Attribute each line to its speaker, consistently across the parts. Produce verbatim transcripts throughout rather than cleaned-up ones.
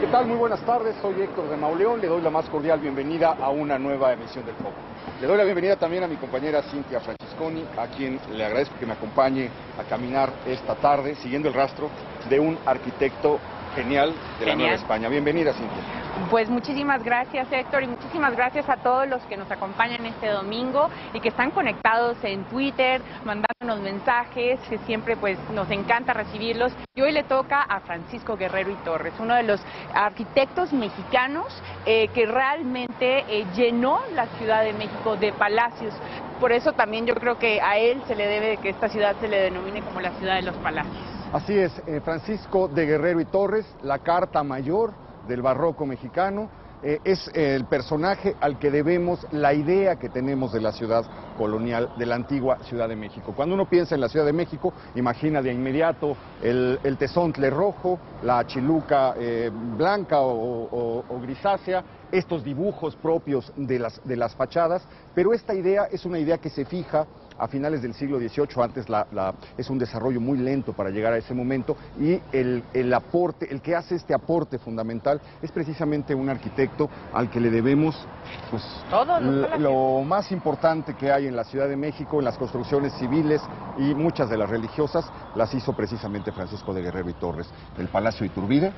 Speaker 1: ¿Qué tal? Muy buenas tardes, soy Héctor de Mauleón, le doy la más cordial bienvenida a una nueva emisión del Foco. Le doy la bienvenida también a mi compañera Cintia Francesconi, a quien le agradezco que me acompañe a caminar esta tarde, siguiendo el rastro de un arquitecto genial de la
Speaker 2: Genial.
Speaker 1: Nueva España. Bienvenida, Cintia.
Speaker 2: Pues muchísimas gracias, Héctor, y muchísimas gracias a todos los que nos acompañan este domingo y que están conectados en Twitter, mandándonos mensajes, que siempre pues nos encanta recibirlos. Y hoy le toca a Francisco Guerrero y Torres, uno de los arquitectos mexicanos eh, que realmente eh, llenó la Ciudad de México de palacios. Por eso también yo creo que a él se le debe que esta ciudad se le denomine como la ciudad de los palacios.
Speaker 1: Así es, eh, Francisco de Guerrero y Torres, la carta mayor del barroco mexicano, eh, es eh, el personaje al que debemos la idea que tenemos de la ciudad colonial, de la antigua Ciudad de México. Cuando uno piensa en la Ciudad de México, imagina de inmediato el, el tezontle rojo, la chiluca eh, blanca o, o, o grisácea, estos dibujos propios de las, de las fachadas, pero esta idea es una idea que se fija a finales del siglo dieciocho, antes la, la, es un desarrollo muy lento para llegar a ese momento, y el, el aporte, el que hace este aporte fundamental es precisamente un arquitecto al que le debemos pues,
Speaker 2: Todo,
Speaker 1: lo más importante que hay en la Ciudad de México, en las construcciones civiles y muchas de las religiosas, las hizo precisamente Francisco de Guerrero y Torres. El Palacio Iturbide,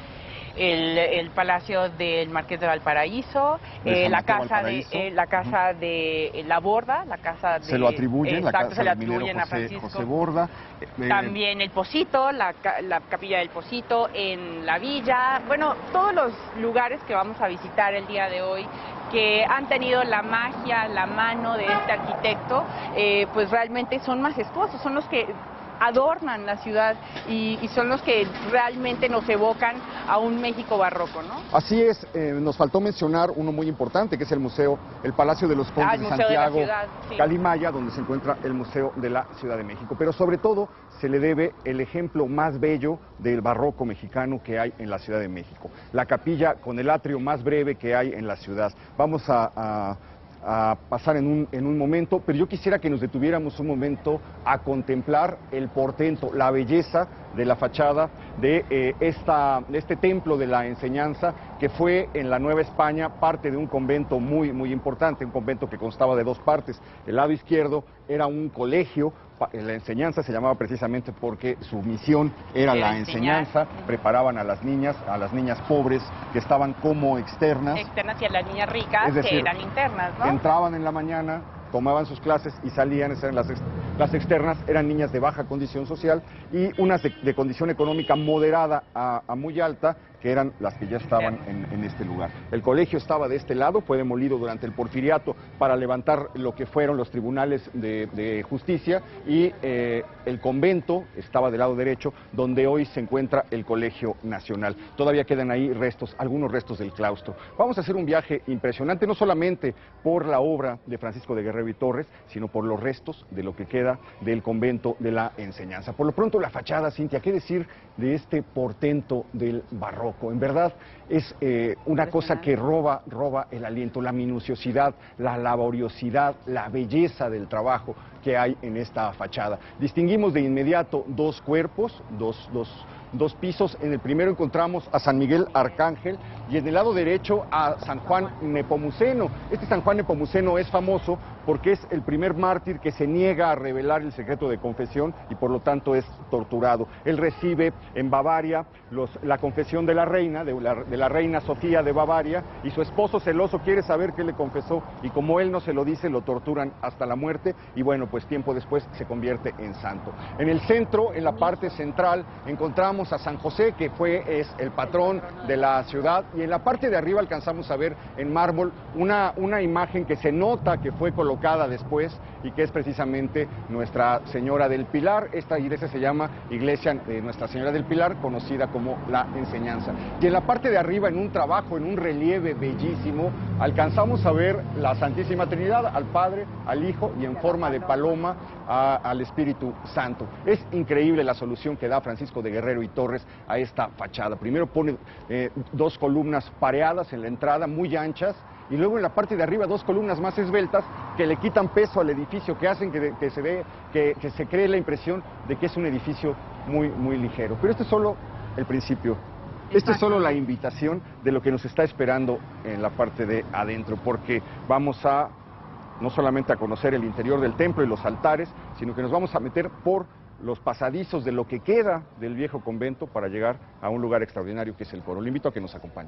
Speaker 2: El, el Palacio del Marqués de Valparaíso, eh, la, casa de, eh, la casa de La Borda, la casa de...
Speaker 1: Se lo atribuyen,
Speaker 2: exacto,
Speaker 1: la casa
Speaker 2: se le
Speaker 1: del minero
Speaker 2: atribuyen a
Speaker 1: José,
Speaker 2: Francisco.
Speaker 1: José Borda. Eh,
Speaker 2: También el Pocito, la, la capilla del Pocito en la villa, bueno, todos los lugares que vamos a visitar el día de hoy que han tenido la magia, la mano de este arquitecto, eh, pues realmente son majestuosos, son los que adornan la ciudad y, y son los que realmente nos evocan a un México barroco, ¿no?
Speaker 1: Así es, eh, nos faltó mencionar uno muy importante, que es el museo, el Palacio de los Condes
Speaker 2: Ah, el
Speaker 1: de
Speaker 2: Museo de la
Speaker 1: Santiago,
Speaker 2: Ciudad, sí.
Speaker 1: Calimaya, donde se encuentra el Museo de la Ciudad de México. Pero sobre todo se le debe el ejemplo más bello del barroco mexicano que hay en la Ciudad de México. La capilla con el atrio más breve que hay en la ciudad. Vamos a... a a pasar en un, en un momento, pero yo quisiera que nos detuviéramos un momento a contemplar el portento, la belleza de la fachada de, eh, esta, de este templo de la enseñanza, que fue en la Nueva España parte de un convento muy, muy importante, un convento que constaba de dos partes. El lado izquierdo era un colegio, la enseñanza se llamaba precisamente porque su misión era la enseñanza, preparaban a las niñas, a las niñas pobres que estaban como externas.
Speaker 2: Externas y a las niñas ricas
Speaker 1: es decir,
Speaker 2: que eran internas, ¿no?
Speaker 1: Entraban en la mañana, tomaban sus clases y salían, esas eran las, ex, las externas, eran niñas de baja condición social y unas de, de condición económica moderada a, a muy alta, que eran las que ya estaban en, en este lugar. El colegio estaba de este lado, fue demolido durante el Porfiriato para levantar lo que fueron los tribunales de, de justicia, y eh, el convento estaba del lado derecho, donde hoy se encuentra el Colegio Nacional. Todavía quedan ahí restos, algunos restos del claustro. Vamos a hacer un viaje impresionante, no solamente por la obra de Francisco de Guerrero y Torres, sino por los restos de lo que queda del convento de la enseñanza. Por lo pronto, la fachada, Cintia, ¿qué decir de este portento del barroco? En verdad es eh, una cosa que roba, roba el aliento, la minuciosidad, la laboriosidad, la belleza del trabajo que hay en esta fachada. Distinguimos de inmediato dos cuerpos, dos, dos, dos pisos. En el primero encontramos a San Miguel Arcángel y en el lado derecho a San Juan Nepomuceno. Este San Juan Nepomuceno es famoso porque es el primer mártir que se niega a revelar el secreto de confesión y por lo tanto es torturado. Él recibe en Bavaria los, la confesión de la reina, de la, de la reina Sofía de Bavaria, y su esposo celoso quiere saber qué le confesó y como él no se lo dice, lo torturan hasta la muerte y bueno, pues tiempo después se convierte en santo. En el centro, en la parte central, encontramos a San José, que fue, es el patrón de la ciudad, y en la parte de arriba alcanzamos a ver en mármol una, una imagen que se nota que fue colocada después y que es precisamente Nuestra Señora del Pilar. Esta iglesia se llama Iglesia de Nuestra Señora del Pilar, conocida como La Enseñanza. Y en la parte de arriba, en un trabajo, en un relieve bellísimo, alcanzamos a ver la Santísima Trinidad, al Padre, al Hijo y en forma de paloma a, al Espíritu Santo. Es increíble la solución que da Francisco de Guerrero y Torres a esta fachada. Primero pone eh, dos columnas pareadas en la entrada, muy anchas, y luego en la parte de arriba dos columnas más esbeltas que le quitan peso al edificio, que hacen que, que, se, ve, que, que se cree la impresión de que es un edificio muy, muy ligero. Pero este es solo el principio Esta es solo la invitación de lo que nos está esperando en la parte de adentro, porque vamos a no solamente a conocer el interior del templo y los altares, sino que nos vamos a meter por los pasadizos de lo que queda del viejo convento para llegar a un lugar extraordinario que es el coro. Le invito a que nos acompañe.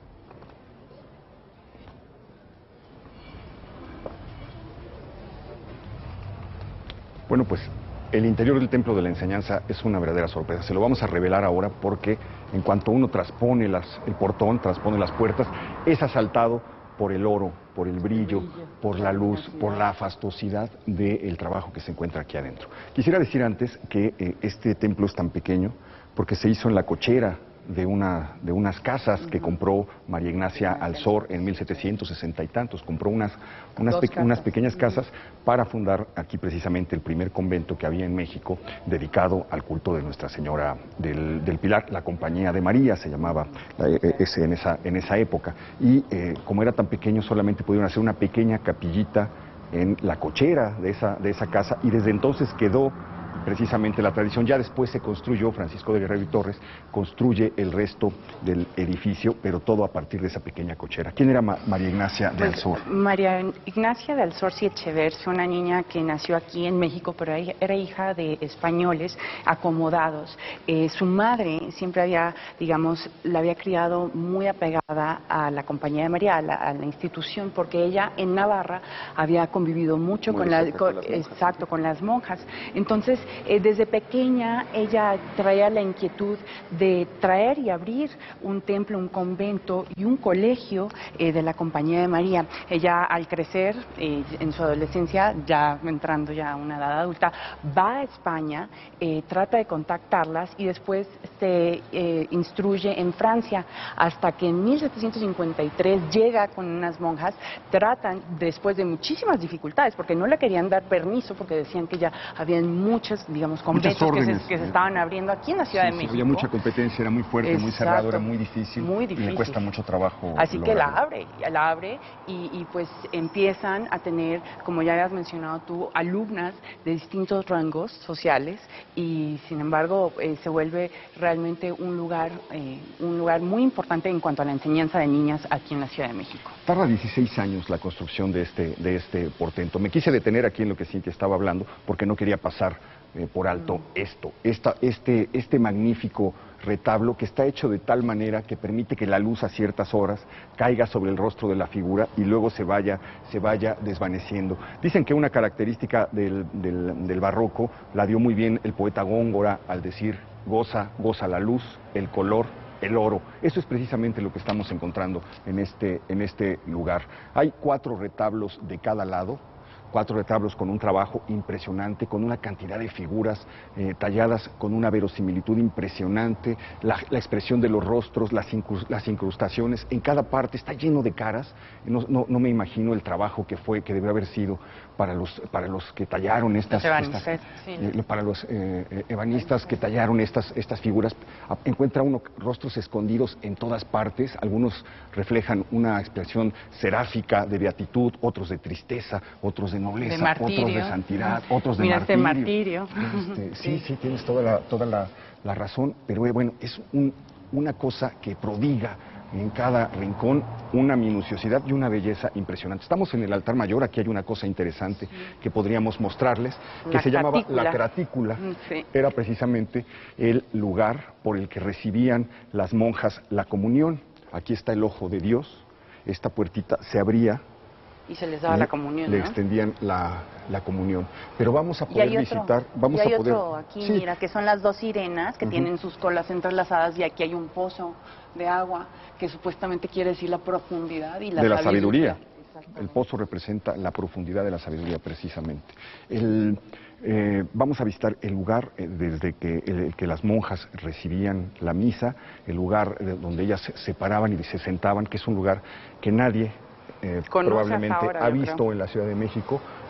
Speaker 1: Bueno, pues el interior del Templo de la Enseñanza es una verdadera sorpresa. Se lo vamos a revelar ahora porque en cuanto uno transpone las, el portón, transpone las puertas, es asaltado por el oro, por el brillo, por la luz, por la fastuosidad del trabajo que se encuentra aquí adentro. Quisiera decir antes que eh, este templo es tan pequeño porque se hizo en la cochera de, una, de unas casas que compró María Ignacia Alsor en mil setecientos sesenta y tantos. Compró unas, unas, pe unas pequeñas casas para fundar aquí precisamente el primer convento que había en México dedicado al culto de Nuestra Señora del, del Pilar. La Compañía de María se llamaba eh, ese, en, esa, en esa época. Y eh, como era tan pequeño, solamente pudieron hacer una pequeña capillita en la cochera de esa, de esa casa, y desde entonces quedó precisamente la tradición. Ya después se construyó, Francisco de Guerrero y Torres construye el resto del edificio, pero todo a partir de esa pequeña cochera. ¿Quién era Ma María Ignacia de
Speaker 2: pues,
Speaker 1: Alsor?
Speaker 2: María Ignacia de Alsor y Echeverri, una niña que nació aquí en México, pero era hija de españoles acomodados. Eh, su madre siempre había, digamos, la había criado muy apegada a la Compañía de María, a la, a la institución, porque ella en Navarra había convivido mucho con, la, con, con exacto, con las monjas. Entonces, Eh, desde pequeña ella traía la inquietud de traer y abrir un templo, un convento y un colegio eh, de la Compañía de María. Ella al crecer, eh, en su adolescencia, ya entrando ya a una edad adulta, va a España, eh, trata de contactarlas y después se eh, instruye en Francia, hasta que en mil setecientos cincuenta y tres llega con unas monjas. Tratan, después de muchísimas dificultades, porque no le querían dar permiso, porque decían que ya habían muchas, digamos, conventos que se, que se estaban abriendo aquí en la Ciudad
Speaker 1: sí,
Speaker 2: de México.
Speaker 1: Sí, había mucha competencia, era muy fuerte,
Speaker 2: Exacto,
Speaker 1: muy cerrado, era muy difícil,
Speaker 2: muy difícil.
Speaker 1: Y le cuesta mucho trabajo.
Speaker 2: Así
Speaker 1: lograrlo.
Speaker 2: que la abre, la abre y, y pues empiezan a tener, como ya habías mencionado tú, alumnas de distintos rangos sociales, y sin embargo eh, se vuelve realmente un lugar, eh, un lugar muy importante en cuanto a la enseñanza de niñas aquí en la Ciudad de México.
Speaker 1: Tarda dieciséis años la construcción de este, de este portento. Me quise detener aquí en lo que Cintia estaba hablando porque no quería pasar eh, por alto esto, esta, este, este magnífico retablo que está hecho de tal manera que permite que la luz a ciertas horas caiga sobre el rostro de la figura y luego se vaya, se vaya desvaneciendo. Dicen que una característica del, del, del barroco la dio muy bien el poeta Góngora al decir goza, goza la luz, el color, el oro. Eso es precisamente lo que estamos encontrando en este, en este lugar. Hay cuatro retablos de cada lado, cuatro retablos con un trabajo impresionante, con una cantidad de figuras eh, talladas con una verosimilitud impresionante, la, la expresión de los rostros, las, incrus, las incrustaciones, en cada parte está lleno de caras. No, no, no me imagino el trabajo que fue, que debió haber sido para los, para los que tallaron estas, estas sí. eh, para los eh, ebanistas que tallaron estas, estas figuras. Encuentra uno rostros escondidos en todas partes, algunos reflejan una expresión seráfica de beatitud, otros de tristeza, otros de nobleza,
Speaker 2: de
Speaker 1: otros de santidad, otros de
Speaker 2: Mira
Speaker 1: martirio.
Speaker 2: Este martirio.
Speaker 1: Este, sí, sí, tienes toda la, toda la, la razón, pero bueno, es un, una cosa que prodiga en cada rincón una minuciosidad y una belleza impresionante. Estamos en el altar mayor, aquí hay una cosa interesante sí. que podríamos mostrarles, que
Speaker 2: la
Speaker 1: se llamaba
Speaker 2: cratícula.
Speaker 1: la cratícula.
Speaker 2: Sí.
Speaker 1: Era precisamente el lugar por el que recibían las monjas la comunión. Aquí está el ojo de Dios, esta puertita se abría
Speaker 2: y se les daba
Speaker 1: le,
Speaker 2: la comunión,
Speaker 1: le
Speaker 2: ¿no?
Speaker 1: extendían la, la comunión. Pero vamos a
Speaker 2: y
Speaker 1: poder
Speaker 2: hay otro,
Speaker 1: visitar, vamos
Speaker 2: y hay
Speaker 1: a poder...
Speaker 2: otro aquí,
Speaker 1: sí.
Speaker 2: mira, que son las dos sirenas que uh-huh. tienen sus colas entrelazadas, y aquí hay un pozo de agua que supuestamente quiere decir la profundidad y la
Speaker 1: de la
Speaker 2: sabiduría.
Speaker 1: sabiduría. El pozo representa la profundidad de la sabiduría precisamente. El, eh, vamos a visitar el lugar eh, desde que, el, que las monjas recibían la misa, el lugar eh, donde ellas se separaban y se sentaban, que es un lugar que nadie Eh, probablemente
Speaker 2: ahora,
Speaker 1: ha visto
Speaker 2: creo.
Speaker 1: en la Ciudad de México,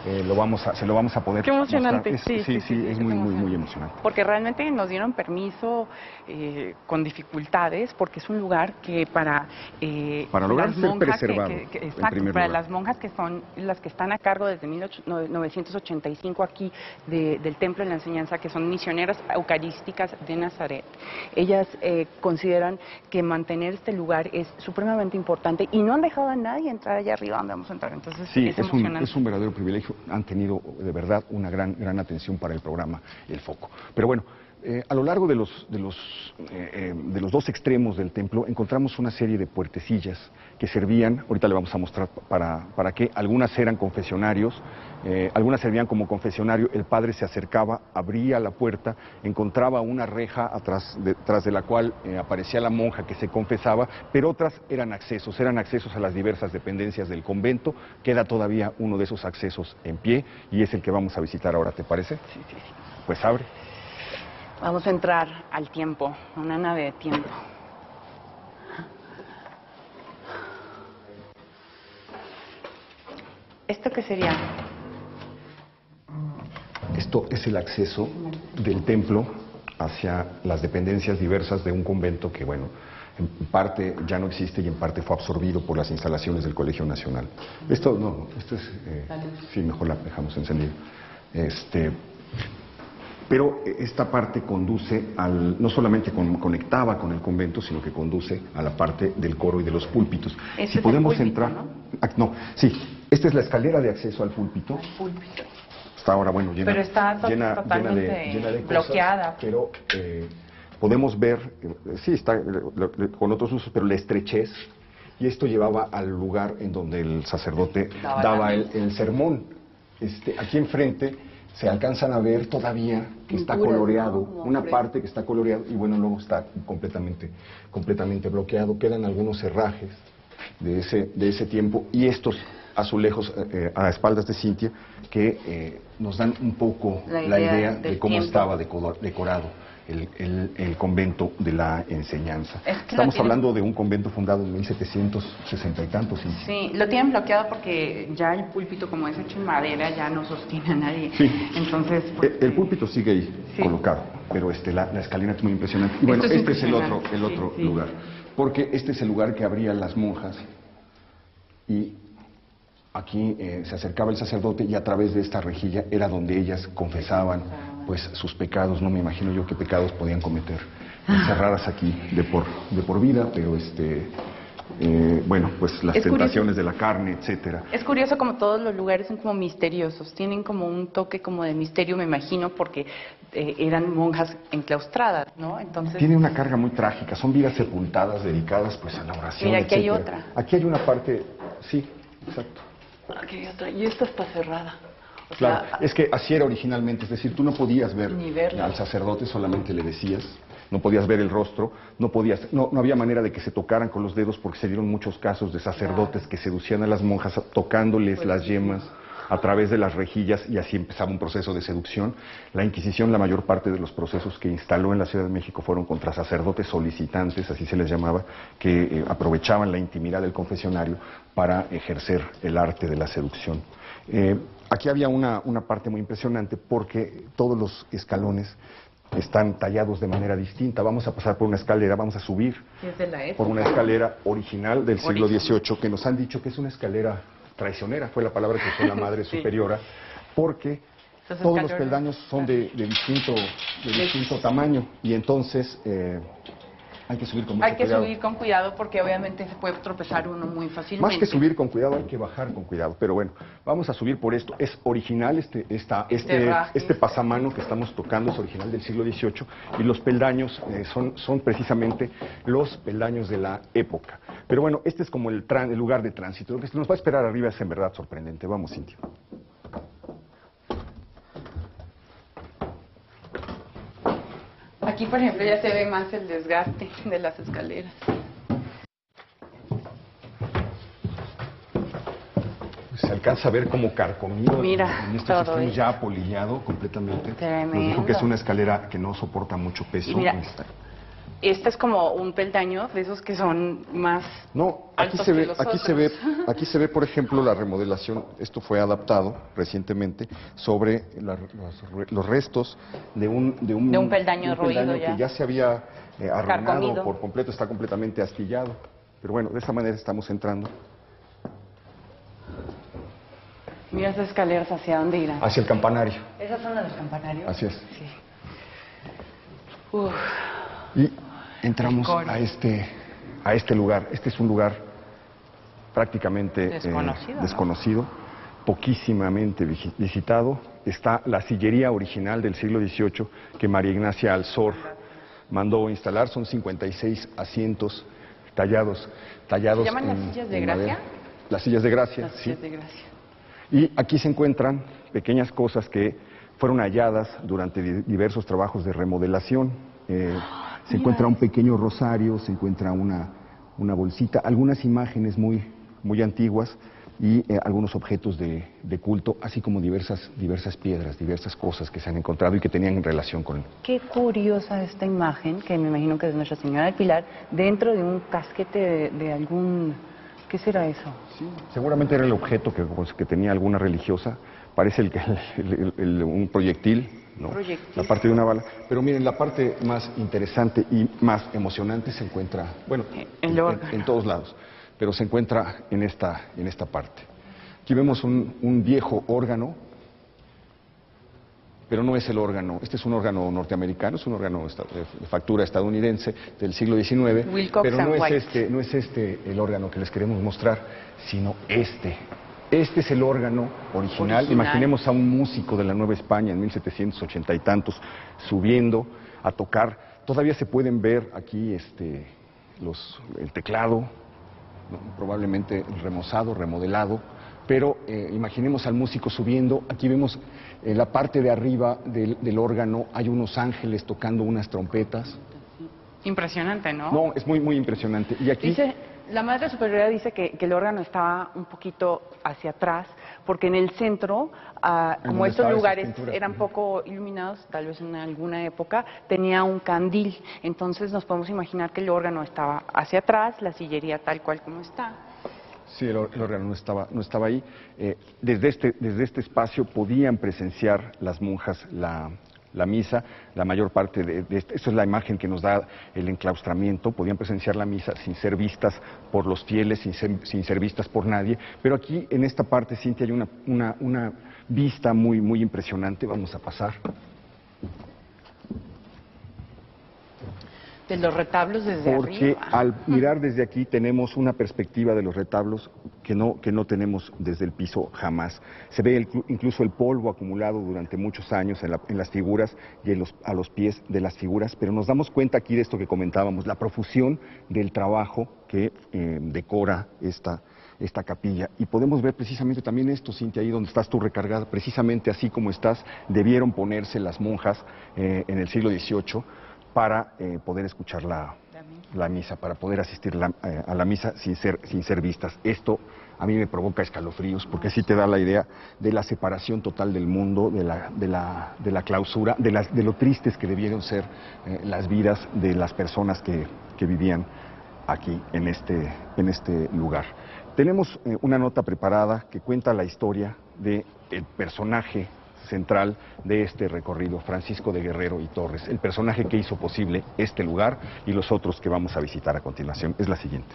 Speaker 1: eh, lo vamos a, se lo vamos a poder
Speaker 2: Qué emocionante.
Speaker 1: mostrar. Es,
Speaker 2: sí,
Speaker 1: sí, sí, sí, sí, es muy, muy, muy emocionante.
Speaker 2: Porque realmente nos dieron permiso eh, con dificultades, porque es un lugar que para, eh,
Speaker 1: para lograr
Speaker 2: las
Speaker 1: ser
Speaker 2: monjas
Speaker 1: preservado,
Speaker 2: que, que, que,
Speaker 1: en
Speaker 2: exacto,
Speaker 1: primer
Speaker 2: para
Speaker 1: lugar.
Speaker 2: las monjas que son las que están a cargo desde mil novecientos ochenta y cinco aquí de, del Templo de la Enseñanza, que son misioneras eucarísticas de Nazaret. Ellas eh, consideran que mantener este lugar es supremamente importante y no han dejado a nadie entrar allá arriba donde vamos a entrar. Entonces
Speaker 1: sí,
Speaker 2: es,
Speaker 1: es, un, es un verdadero privilegio. Han tenido de verdad una gran, gran atención para el programa El Foco. Pero bueno, eh, a lo largo de los, de, los, eh, eh, de los dos extremos del templo encontramos una serie de puertecillas que servían, ahorita le vamos a mostrar para, para qué, algunas eran confesionarios, eh, algunas servían como confesionario, el padre se acercaba, abría la puerta, encontraba una reja atrás de, tras de la cual eh, aparecía la monja que se confesaba, pero otras eran accesos, eran accesos a las diversas dependencias del convento. Queda todavía uno de esos accesos en pie y es el que vamos a visitar ahora, ¿te parece?
Speaker 2: Sí, sí, sí.
Speaker 1: Pues abre.
Speaker 2: Vamos a entrar al tiempo, a una nave de tiempo. ¿Esto qué sería?
Speaker 1: Esto es el acceso del templo hacia las dependencias diversas de un convento que, bueno, en parte ya no existe y en parte fue absorbido por las instalaciones del Colegio Nacional. Esto, no, esto es, eh, sí, mejor la dejamos encendida. Este, pero esta parte conduce al, no solamente con, conectaba con el convento, sino que conduce a la parte del coro y de los púlpitos.
Speaker 2: Este
Speaker 1: si
Speaker 2: es
Speaker 1: podemos
Speaker 2: el púlpito,
Speaker 1: entrar,
Speaker 2: ¿no?
Speaker 1: Ah, no, sí, esta es la escalera de acceso al púlpito.
Speaker 2: El púlpito.
Speaker 1: Está ahora, bueno, llena,
Speaker 2: Pero está to
Speaker 1: llena,
Speaker 2: totalmente
Speaker 1: llena de, llena de cosas,
Speaker 2: bloqueada.
Speaker 1: Pero eh, podemos ver, eh, sí, está eh, lo, lo, con otros usos, pero la estrechez, y esto llevaba al lugar en donde el sacerdote
Speaker 2: daba,
Speaker 1: daba el, el sermón. Este, aquí enfrente se alcanzan a ver todavía que está coloreado, ¿no? Una parte que está coloreado, y bueno, luego está completamente, completamente bloqueado. Quedan algunos herrajes de ese, de ese tiempo, y estos azulejos eh, a espaldas de Cintia que eh, nos dan un poco la idea, la idea de cómo tiempo. estaba decorado el, el, el convento de la enseñanza. Es que Estamos tienen... hablando de un convento fundado en mil setecientos sesenta y tantos. ¿Sí?
Speaker 2: Sí, lo tienen bloqueado porque ya el púlpito, como es hecho en madera, ya no sostiene a nadie.
Speaker 1: Sí.
Speaker 2: Entonces, pues,
Speaker 1: el, el púlpito sigue ahí, sí, colocado, pero este, la, la escalera es muy impresionante. Y bueno, es este es el otro, el otro sí, lugar, sí. porque este es el lugar que abrían las monjas y aquí eh, se acercaba el sacerdote y a través de esta rejilla era donde ellas confesaban pues sus pecados. No me imagino yo qué pecados podían cometer encerradas aquí de por, de por vida, pero este eh, bueno, pues las es tentaciones curioso. de la carne, etcétera.
Speaker 2: Es curioso como todos los lugares son como misteriosos, tienen como un toque como de misterio, me imagino, porque eh, eran monjas enclaustradas, ¿no? Entonces
Speaker 1: tiene una carga muy trágica, son vidas sepultadas dedicadas pues a la oración.
Speaker 2: Mira, aquí
Speaker 1: etcétera.
Speaker 2: hay otra.
Speaker 1: Aquí hay una parte, sí, exacto.
Speaker 2: Aquí hay otra, y esta está cerrada. O
Speaker 1: claro,
Speaker 2: sea,
Speaker 1: es que así era originalmente, es decir, tú no podías ver
Speaker 2: ni
Speaker 1: al sacerdote, solamente le decías, no podías ver el rostro, no podías, no, no había manera de que se tocaran con los dedos, porque se dieron muchos casos de sacerdotes claro. que seducían a las monjas tocándoles pues, las yemas a través de las rejillas, y así empezaba un proceso de seducción. La Inquisición, la mayor parte de los procesos que instaló en la Ciudad de México fueron contra sacerdotes solicitantes, así se les llamaba, que eh, aprovechaban la intimidad del confesionario para ejercer el arte de la seducción. Eh, aquí había una, una parte muy impresionante porque todos los escalones están tallados de manera distinta. Vamos a pasar por una escalera, vamos a subir por una escalera original del siglo dieciocho, que nos han dicho que es una escalera traicionera, fue la palabra que usó la Madre sí. Superiora, porque Entonces, todos los peldaños son de, de distinto, de distinto tamaño, y entonces eh, hay que subir con mucho
Speaker 2: Hay que
Speaker 1: cuidado.
Speaker 2: subir con cuidado porque obviamente se puede tropezar uno muy fácilmente.
Speaker 1: Más que subir con cuidado, hay que bajar con cuidado. Pero bueno, vamos a subir por esto. Es original este, esta, este, este, este pasamano que estamos tocando, es original del siglo dieciocho, y los peldaños eh, son, son precisamente los peldaños de la época. Pero bueno, este es como el, tran, el lugar de tránsito. Lo que nos va a esperar arriba es en verdad sorprendente. Vamos, Cintia.
Speaker 2: Aquí, por ejemplo, ya se ve más el desgaste de las escaleras.
Speaker 1: Se alcanza a ver como carcomido.
Speaker 2: Mira,
Speaker 1: en estos extremos ya apolillado completamente.
Speaker 2: Tremendo.
Speaker 1: Nos dijo que es una escalera que no soporta mucho peso.
Speaker 2: Y mira, Este es como un peldaño de esos que son más
Speaker 1: No, aquí
Speaker 2: altos
Speaker 1: se
Speaker 2: que
Speaker 1: ve,
Speaker 2: los
Speaker 1: aquí
Speaker 2: otros.
Speaker 1: se ve, aquí se ve, por ejemplo, la remodelación. Esto fue adaptado recientemente sobre la- los, los restos de un de un,
Speaker 2: De un peldaño
Speaker 1: de un peldaño
Speaker 2: roído ya.
Speaker 1: que ya se había eh, arruinado
Speaker 2: Carcomido.
Speaker 1: por completo, está completamente astillado. Pero bueno, de esa manera estamos entrando
Speaker 2: Mira esas escaleras, ¿hacia dónde irán?
Speaker 1: hacia el campanario.
Speaker 2: ¿Esas son las del campanario?
Speaker 1: Así es.
Speaker 2: Sí. Uf.
Speaker 1: Y entramos
Speaker 2: Escoria.
Speaker 1: a este, a este lugar. Este es un lugar prácticamente eh,
Speaker 2: Desconocido, ¿no?
Speaker 1: desconocido, poquísimamente visi- visitado. Está la sillería original del siglo dieciocho que María Ignacia Alzor mandó instalar. Son cincuenta y seis asientos tallados, tallados
Speaker 2: ¿Se llaman las
Speaker 1: en-
Speaker 2: sillas de
Speaker 1: en
Speaker 2: gracia?
Speaker 1: madera. Las sillas de gracia,
Speaker 2: Las
Speaker 1: sí.
Speaker 2: sillas de gracia.
Speaker 1: Y aquí se encuentran pequeñas cosas que fueron halladas durante di- diversos trabajos de remodelación. Eh, se encuentra un pequeño rosario, se encuentra una, una bolsita, algunas imágenes muy, muy antiguas y eh, algunos objetos de, de culto, así como diversas, diversas piedras, diversas cosas que se han encontrado y que tenían relación con...
Speaker 2: Qué curiosa esta imagen, que me imagino que es Nuestra Señora del Pilar, dentro de un casquete de, de algún... ¿Qué será eso?
Speaker 1: Sí, seguramente era el objeto que, pues, que tenía alguna religiosa. Parece el, el- el- el- un proyectil, ¿no?
Speaker 2: Proyectil.
Speaker 1: La parte de una bala. Pero miren, la parte más interesante y más emocionante se encuentra, bueno,
Speaker 2: El
Speaker 1: en,
Speaker 2: órgano.
Speaker 1: en- en todos lados, pero se encuentra en esta, en esta parte. Aquí vemos un, un viejo órgano, pero no es el órgano. Este es un órgano norteamericano, es un órgano esta- de factura estadounidense del siglo diecinueve,
Speaker 2: Wilcox
Speaker 1: pero no
Speaker 2: and
Speaker 1: es,
Speaker 2: White.
Speaker 1: este, no es este el órgano que les queremos mostrar, sino este. Este es el órgano original.
Speaker 2: Original.
Speaker 1: Imaginemos a un músico de la Nueva España en mil setecientos ochenta y tantos subiendo a tocar. Todavía se pueden ver aquí este, los, el teclado, ¿no? Probablemente remozado, remodelado, pero eh, imaginemos al músico subiendo. Aquí vemos en la parte de arriba del, del órgano hay unos ángeles tocando unas trompetas.
Speaker 2: Impresionante, ¿no?
Speaker 1: No, es muy, muy impresionante. Y aquí...
Speaker 2: Dice, la Madre Superiora dice que, que el órgano estaba un poquito hacia atrás, porque en el centro, ah,
Speaker 1: En
Speaker 2: como
Speaker 1: donde
Speaker 2: estos
Speaker 1: estaban esas
Speaker 2: lugares
Speaker 1: pinturas,
Speaker 2: eran
Speaker 1: ujú.
Speaker 2: poco iluminados, tal vez en alguna época, tenía un candil. Entonces nos podemos imaginar que el órgano estaba hacia atrás, la sillería tal cual como está.
Speaker 1: Sí, el, or- el órgano no estaba, no estaba ahí. Eh, desde, este, desde este espacio podían presenciar las monjas la, la misa, la mayor parte de, de este, esta es la imagen que nos da el enclaustramiento, podían presenciar la misa sin ser vistas por los fieles, sin ser, sin ser vistas por nadie, pero aquí en esta parte, Cintia, hay una, una, una vista muy, muy impresionante. Vamos a pasar.
Speaker 2: De los retablos desde
Speaker 1: Porque
Speaker 2: arriba.
Speaker 1: al mirar desde aquí tenemos una perspectiva de los retablos que no, que no tenemos desde el piso jamás. Se ve el- incluso el polvo acumulado durante muchos años en, la- en las figuras y en los- a los pies de las figuras, pero nos damos cuenta aquí de esto que comentábamos, la profusión del trabajo que eh, decora esta, esta capilla. Y podemos ver precisamente también esto, Cintia, ahí donde estás tú recargada, precisamente así como estás, debieron ponerse las monjas eh, en el siglo dieciocho para eh, poder escuchar la, la misa, para poder asistir la- eh, a la misa sin ser, sin ser vistas. Esto a mí me provoca escalofríos, porque sí te da la idea de la separación total del mundo, de la, de la, de la clausura, de, las, de lo tristes que debieron ser eh, las vidas de las personas que, que vivían aquí, en este, en este lugar. Tenemos eh, una nota preparada que cuenta la historia del personaje central de este recorrido, Francisco de Guerrero y Torres, el personaje que hizo posible este lugar y los otros que vamos a visitar a continuación. Es la siguiente.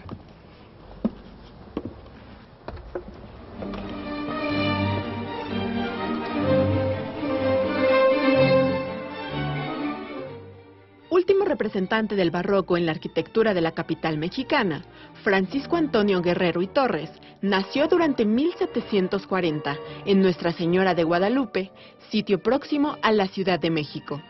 Speaker 3: Último representante del barroco en la arquitectura de la capital mexicana, Francisco Antonio Guerrero y Torres nació durante mil setecientos cuarenta en Nuestra Señora de Guadalupe, sitio próximo a la Ciudad de México.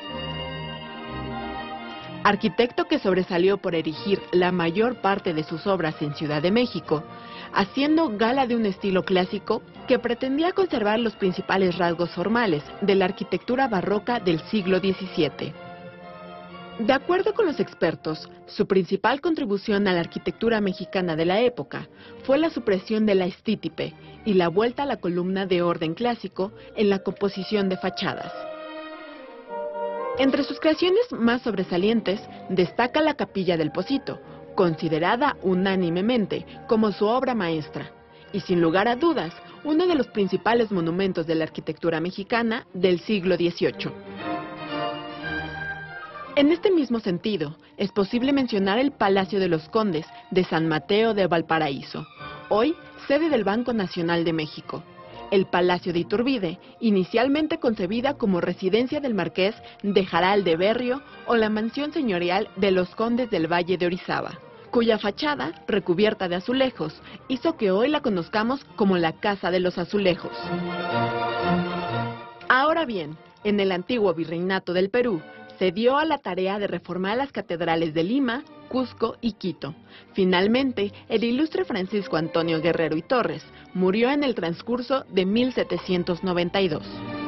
Speaker 3: Arquitecto que sobresalió por erigir la mayor parte de sus obras en Ciudad de México, haciendo gala de un estilo clásico que pretendía conservar los principales rasgos formales de la arquitectura barroca del siglo diecisiete. De acuerdo con los expertos, su principal contribución a la arquitectura mexicana de la época fue la supresión de la estítipe y la vuelta a la columna de orden clásico en la composición de fachadas. Entre sus creaciones más sobresalientes destaca la Capilla del Pocito, considerada unánimemente como su obra maestra, y sin lugar a dudas, uno de los principales monumentos de la arquitectura mexicana del siglo dieciocho. En este mismo sentido, es posible mencionar el Palacio de los Condes de San Mateo de Valparaíso, hoy sede del Banco Nacional de México. El Palacio de Iturbide, inicialmente concebida como residencia del Marqués de Jaral de Berrio o la mansión señorial de los Condes del Valle de Orizaba, cuya fachada, recubierta de azulejos, hizo que hoy la conozcamos como la Casa de los Azulejos. Ahora bien, en el antiguo Virreinato del Perú, se dio a la tarea de reformar las catedrales de Lima, Cusco y Quito. Finalmente, el ilustre Francisco Antonio Guerrero y Torres murió en el transcurso de mil setecientos noventa y dos.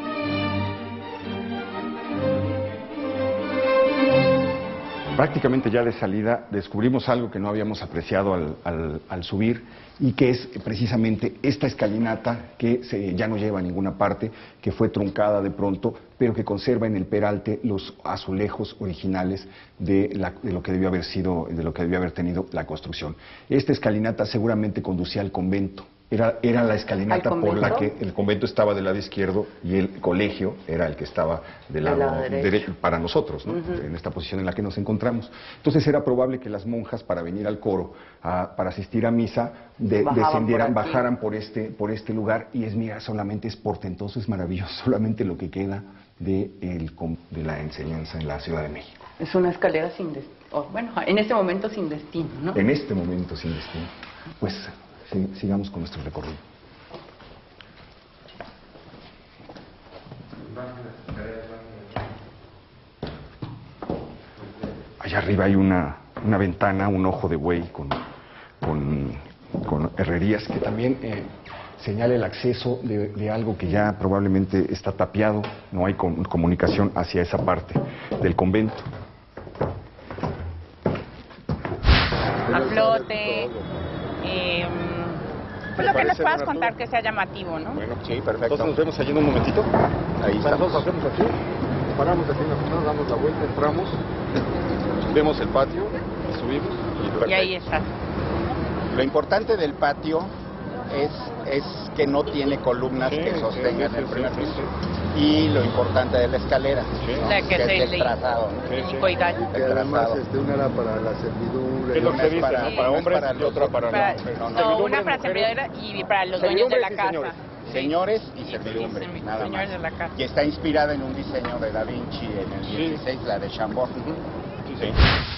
Speaker 1: Prácticamente ya de salida descubrimos algo que no habíamos apreciado al, al, al subir, y que es precisamente esta escalinata que se, ya no lleva a ninguna parte, que fue truncada de pronto, pero que conserva en el peralte los azulejos originales de, la, de lo que debió haber sido, de lo que debió haber tenido la construcción. Esta escalinata seguramente conducía al convento. Era, era la escalinata por la que el convento estaba del lado izquierdo y el colegio era el que estaba del lado, lado derecho. derecho para nosotros, ¿no? Uh-huh. En esta posición en la que nos encontramos. Entonces era probable que las monjas, para venir al coro, a, para asistir a misa, de, descendieran, por bajaran por este, por este lugar, y es, mira, solamente es portentoso, es maravilloso, solamente lo que queda de, el, de la enseñanza en la Ciudad de México.
Speaker 4: Es una escalera sin destino, oh, bueno, en este momento sin destino, ¿no?
Speaker 1: En este momento sin destino. Pues sigamos con nuestro recorrido. Allá arriba hay una, una ventana, un ojo de buey con, con, con herrerías que también eh, señala el acceso de, de algo que ya probablemente está tapiado, no hay com comunicación hacia esa parte del convento.
Speaker 2: A flote, eh, pues lo que nos puedas contar que sea llamativo, ¿no?
Speaker 1: Bueno, sí, perfecto. Entonces nos vemos allí en un momentito. Ahí estamos. Nosotros hacemos así, paramos aquí en la zona, damos la vuelta, entramos, vemos el patio, subimos y,
Speaker 2: y ahí está.
Speaker 5: Lo importante del patio es, es que no tiene columnas sí, que sostengan sí, el primer piso. Sí, sí. Y lo importante de la escalera, sí. ¿no?
Speaker 2: La que,
Speaker 5: que
Speaker 2: es
Speaker 5: el
Speaker 2: de,
Speaker 5: trazado, ¿no?
Speaker 2: Sí, sí. El
Speaker 6: además este, una era para la servidumbre,
Speaker 1: es lo que se dice,
Speaker 5: para,
Speaker 1: sí. para hombres y otra para, para
Speaker 2: los no, no, una para servidumbre y para los dueños de la casa.
Speaker 5: Señores, señores y, y servidumbre, y, nada señores más. De la casa. Y está inspirada en un diseño de Da Vinci en el sí. dieciséis, la de Chambord. Uh-huh. Sí, sí.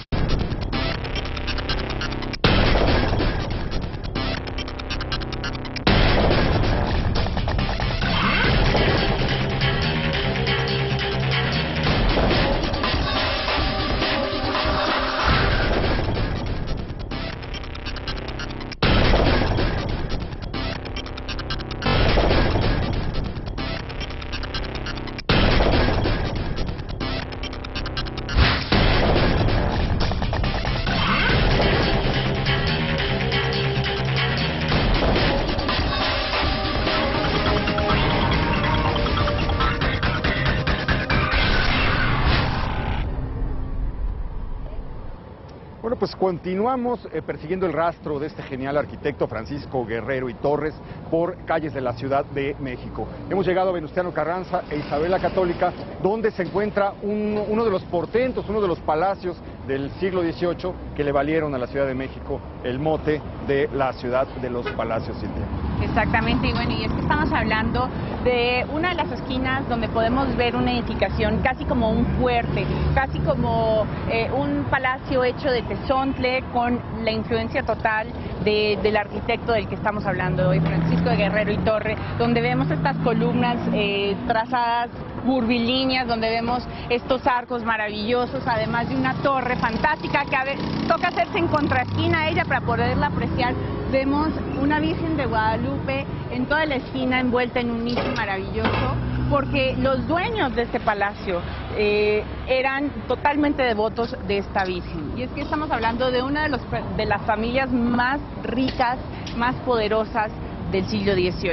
Speaker 1: Bueno, pues continuamos eh, persiguiendo el rastro de este genial arquitecto Francisco Guerrero y Torres por calles de la Ciudad de México. Hemos llegado a Venustiano Carranza e Isabel la Católica, donde se encuentra un, uno de los portentos, uno de los palacios del siglo dieciocho que le valieron a la Ciudad de México el mote de la ciudad de los palacios, Silvia.
Speaker 2: Exactamente, y bueno, y es que estamos hablando de una de las esquinas donde podemos ver una edificación casi como un fuerte, casi como eh, un palacio hecho de tezontle, con la influencia total de, del arquitecto del que estamos hablando hoy, Francisco Guerrero y Torres, donde vemos estas columnas eh, trazadas curvilíneas, donde vemos estos arcos maravillosos, además de una torre fantástica que a ver, toca hacerse en contraesquina a ella para poderla apreciar. Vemos una Virgen de Guadalupe en toda la esquina envuelta en un nicho maravilloso, porque los dueños de este palacio eh, eran totalmente devotos de esta Virgen. Y es que estamos hablando de una de, los, de las familias más ricas, más poderosas del siglo dieciocho.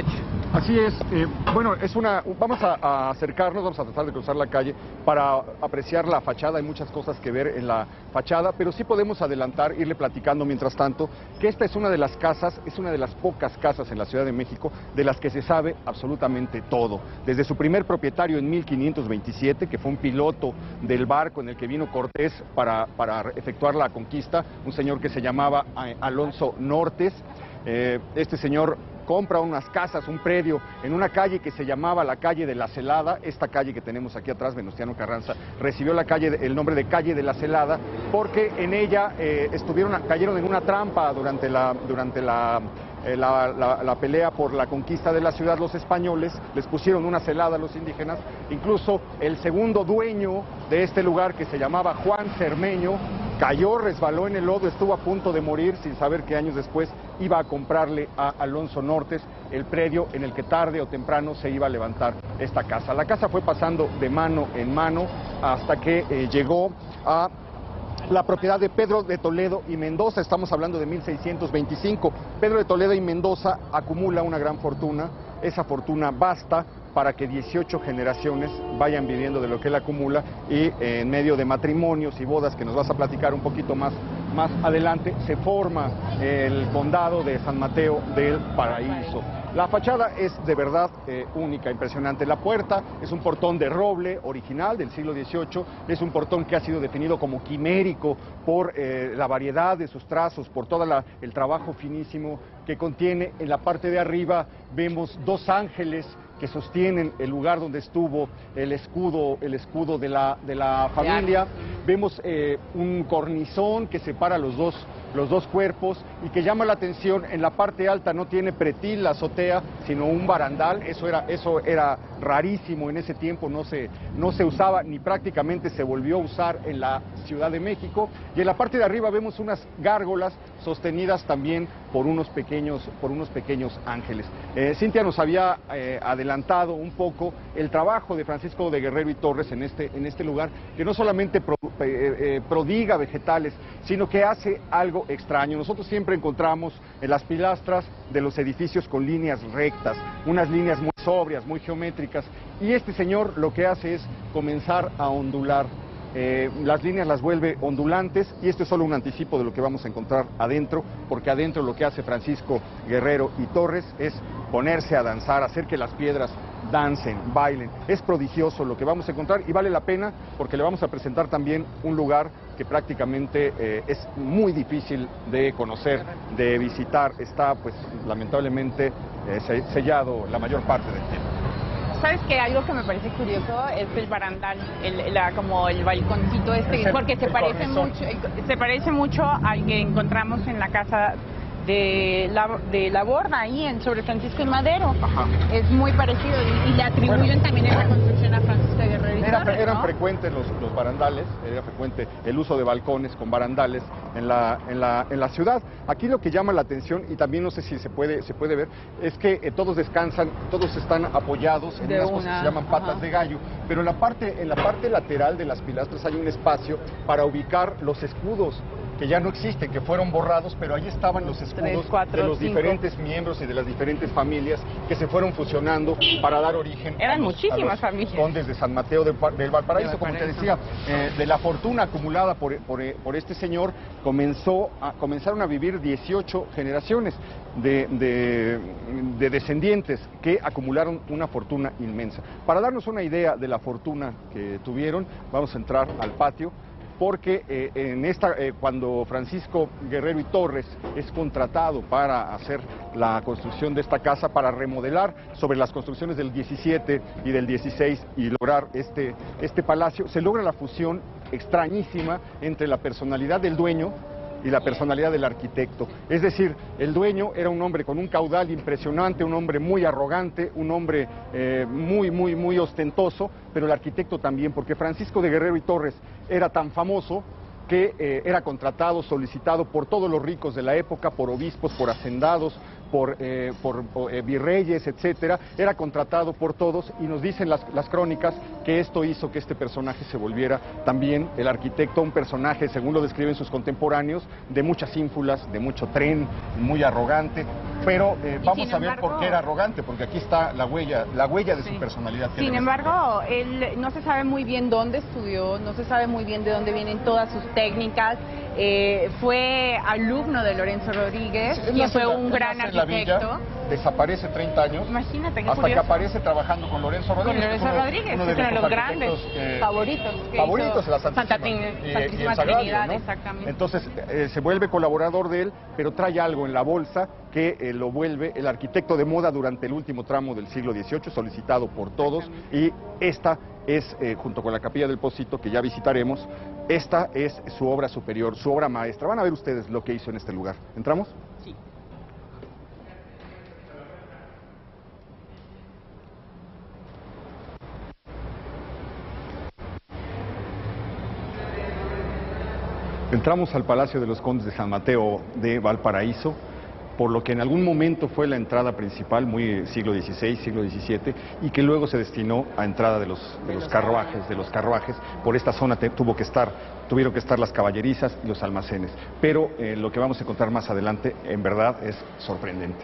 Speaker 1: Así es, eh, bueno, es una, vamos a, a acercarnos, vamos a tratar de cruzar la calle para apreciar la fachada. Hay muchas cosas que ver en la fachada, pero sí podemos adelantar, irle platicando mientras tanto, que esta es una de las casas, es una de las pocas casas en la Ciudad de México de las que se sabe absolutamente todo. Desde su primer propietario en mil quinientos veintisiete, que fue un piloto del barco en el que vino Cortés para, para efectuar la conquista, un señor que se llamaba Alonso Nortes. Eh, este señor compra unas casas, un predio, en una calle que se llamaba la calle de la Celada. Esta calle que tenemos aquí atrás, Venustiano Carranza, recibió la calle, el nombre de calle de la Celada, porque en ella eh, estuvieron, cayeron en una trampa durante la, durante la, eh, la, la, la pelea por la conquista de la ciudad. Los españoles les pusieron una celada a los indígenas. Incluso el segundo dueño de este lugar, que se llamaba Juan Cermeño, cayó, resbaló en el lodo, estuvo a punto de morir sin saber que años después iba a comprarle a Alonso Nortes el predio en el que tarde o temprano se iba a levantar esta casa. La casa fue pasando de mano en mano hasta que eh, llegó a la propiedad de Pedro de Toledo y Mendoza. Estamos hablando de mil seiscientos veinticinco. Pedro de Toledo y Mendoza acumula una gran fortuna. Esa fortuna basta para que dieciocho generaciones vayan viviendo de lo que él acumula, y eh, en medio de matrimonios y bodas, que nos vas a platicar un poquito más, más adelante, se forma el condado de San Mateo del Paraíso. La fachada es de verdad eh, única, impresionante. La puerta es un portón de roble original del siglo dieciocho, es un portón que ha sido definido como quimérico por eh, la variedad de sus trazos, por todo el trabajo finísimo que contiene. En la parte de arriba vemos dos ángeles que sostienen el lugar donde estuvo el escudo, el escudo de la, de la familia. Vemos eh, un cornisón que separa los dos, los dos cuerpos y que llama la atención. En la parte alta no tiene pretil la azotea, sino un barandal. Eso era, eso era rarísimo en ese tiempo, no se, no se usaba ni prácticamente se volvió a usar en la Ciudad de México. Y en la parte de arriba vemos unas gárgolas sostenidas también por unos pequeños, por unos pequeños ángeles. Eh, Cintia nos había eh, adelantado un poco el trabajo de Francisco de Guerrero y Torres en este, en este lugar, que no solamente pro, eh, eh, prodiga vegetales, sino que hace algo extraño. Nosotros siempre encontramos en las pilastras de los edificios con líneas rectas, unas líneas muy sobrias, muy geométricas, y este señor lo que hace es comenzar a ondular. Eh, las líneas las vuelve ondulantes, y esto es solo un anticipo de lo que vamos a encontrar adentro, porque adentro lo que hace Francisco Guerrero y Torres es ponerse a danzar, hacer que las piedras dancen, bailen. Es prodigioso lo que vamos a encontrar y vale la pena, porque le vamos a presentar también un lugar que prácticamente eh, es muy difícil de conocer, de visitar. Está pues lamentablemente eh, sellado la mayor parte del tiempo.
Speaker 2: ¿Sabes qué? Algo que me parece curioso es el barandal, el, la, como el balconcito este, el, porque se parece, mucho, se parece mucho al que encontramos en la casa de la, de la Borda, ahí en sobre Francisco y Madero. Ajá. Es muy parecido y, y le atribuyen bueno, también esa construcción a Francisco de Guerrero y
Speaker 1: era,
Speaker 2: Torres,
Speaker 1: Eran
Speaker 2: ¿no?
Speaker 1: frecuentes los, los barandales, era frecuente el uso de balcones con barandales en la, en, la, en la ciudad. Aquí lo que llama la atención, y también no sé si se puede, se puede ver, es que eh, todos descansan, todos están apoyados en de unas una, cosas que se llaman patas ajá. de gallo, pero en la, parte, en la parte lateral de las pilastras hay un espacio para ubicar los escudos que ya no existen, que fueron borrados, pero ahí estaban los escudos tres, cuatro, de los cinco. diferentes miembros y de las diferentes familias que se fueron fusionando para dar origen
Speaker 2: Eran
Speaker 1: a los,
Speaker 2: muchísimas
Speaker 1: a los
Speaker 2: familias.
Speaker 1: condes de San Mateo del, del Valparaíso,
Speaker 2: de
Speaker 1: como te decía, eh, de la fortuna acumulada por, por, por este señor, comenzó a, comenzaron a vivir dieciocho generaciones de, de, de descendientes que acumularon una fortuna inmensa. Para darnos una idea de la fortuna que tuvieron, vamos a entrar al patio, porque eh, en esta, eh, cuando Francisco Guerrero y Torres es contratado para hacer la construcción de esta casa, para remodelar sobre las construcciones del diecisiete y del dieciséis y lograr este, este palacio, se logra la fusión extrañísima entre la personalidad del dueño y la personalidad del arquitecto. Es decir, el dueño era un hombre con un caudal impresionante, un hombre muy arrogante, un hombre eh, muy, muy, muy ostentoso, pero el arquitecto también, porque Francisco de Guerrero y Torres era tan famoso que eh, era contratado, solicitado por todos los ricos de la época, por obispos, por hacendados, por, eh, por eh, virreyes, etcétera. Era contratado por todos, y nos dicen las, las crónicas que esto hizo que este personaje se volviera también, el arquitecto, un personaje, según lo describen sus contemporáneos, de muchas ínfulas, de mucho tren, muy arrogante. Pero eh, vamos
Speaker 2: sin
Speaker 1: a ver
Speaker 2: embargo,
Speaker 1: por qué era arrogante, porque aquí está la huella, la huella de
Speaker 2: sí.
Speaker 1: su personalidad.
Speaker 2: Sin embargo, él no se sabe muy bien dónde estudió, no se sabe muy bien de dónde vienen todas sus técnicas. Eh, fue alumno de Lorenzo Rodríguez,
Speaker 1: Sí,
Speaker 2: quien fue
Speaker 1: la,
Speaker 2: un gran
Speaker 1: en la
Speaker 2: arquitecto.
Speaker 1: villa, desaparece treinta años,
Speaker 2: Imagínate, qué
Speaker 1: hasta
Speaker 2: curioso.
Speaker 1: que aparece trabajando con Lorenzo Rodríguez.
Speaker 2: Con Lorenzo
Speaker 1: que es uno,
Speaker 2: Rodríguez,
Speaker 1: uno
Speaker 2: que es uno de los grandes
Speaker 1: eh,
Speaker 2: favoritos. Que
Speaker 1: favoritos
Speaker 2: hizo
Speaker 1: de la Santísima,
Speaker 2: Santa Trin-
Speaker 1: y- y
Speaker 2: Santísima
Speaker 1: el Sagrario,
Speaker 2: Trinidad,
Speaker 1: ¿no?
Speaker 2: exactamente.
Speaker 1: Entonces eh, se vuelve colaborador de él, pero trae algo en la bolsa que eh, lo vuelve el arquitecto de moda durante el último tramo del siglo dieciocho, solicitado por todos, y esta es, eh, junto con la Capilla del Pocito, que ya visitaremos, esta es su obra superior, su obra maestra. Van a ver ustedes lo que hizo en este lugar. ¿Entramos?
Speaker 2: Sí.
Speaker 1: Entramos al Palacio de los Condes de San Mateo de Valparaíso, por lo que en algún momento fue la entrada principal, muy siglo dieciséis, siglo diecisiete, y que luego se destinó a entrada de los, de los carruajes, de los carruajes. Por esta zona te, tuvo que estar, tuvieron que estar las caballerizas y los almacenes. Pero eh, lo que vamos a encontrar más adelante, en verdad, es sorprendente.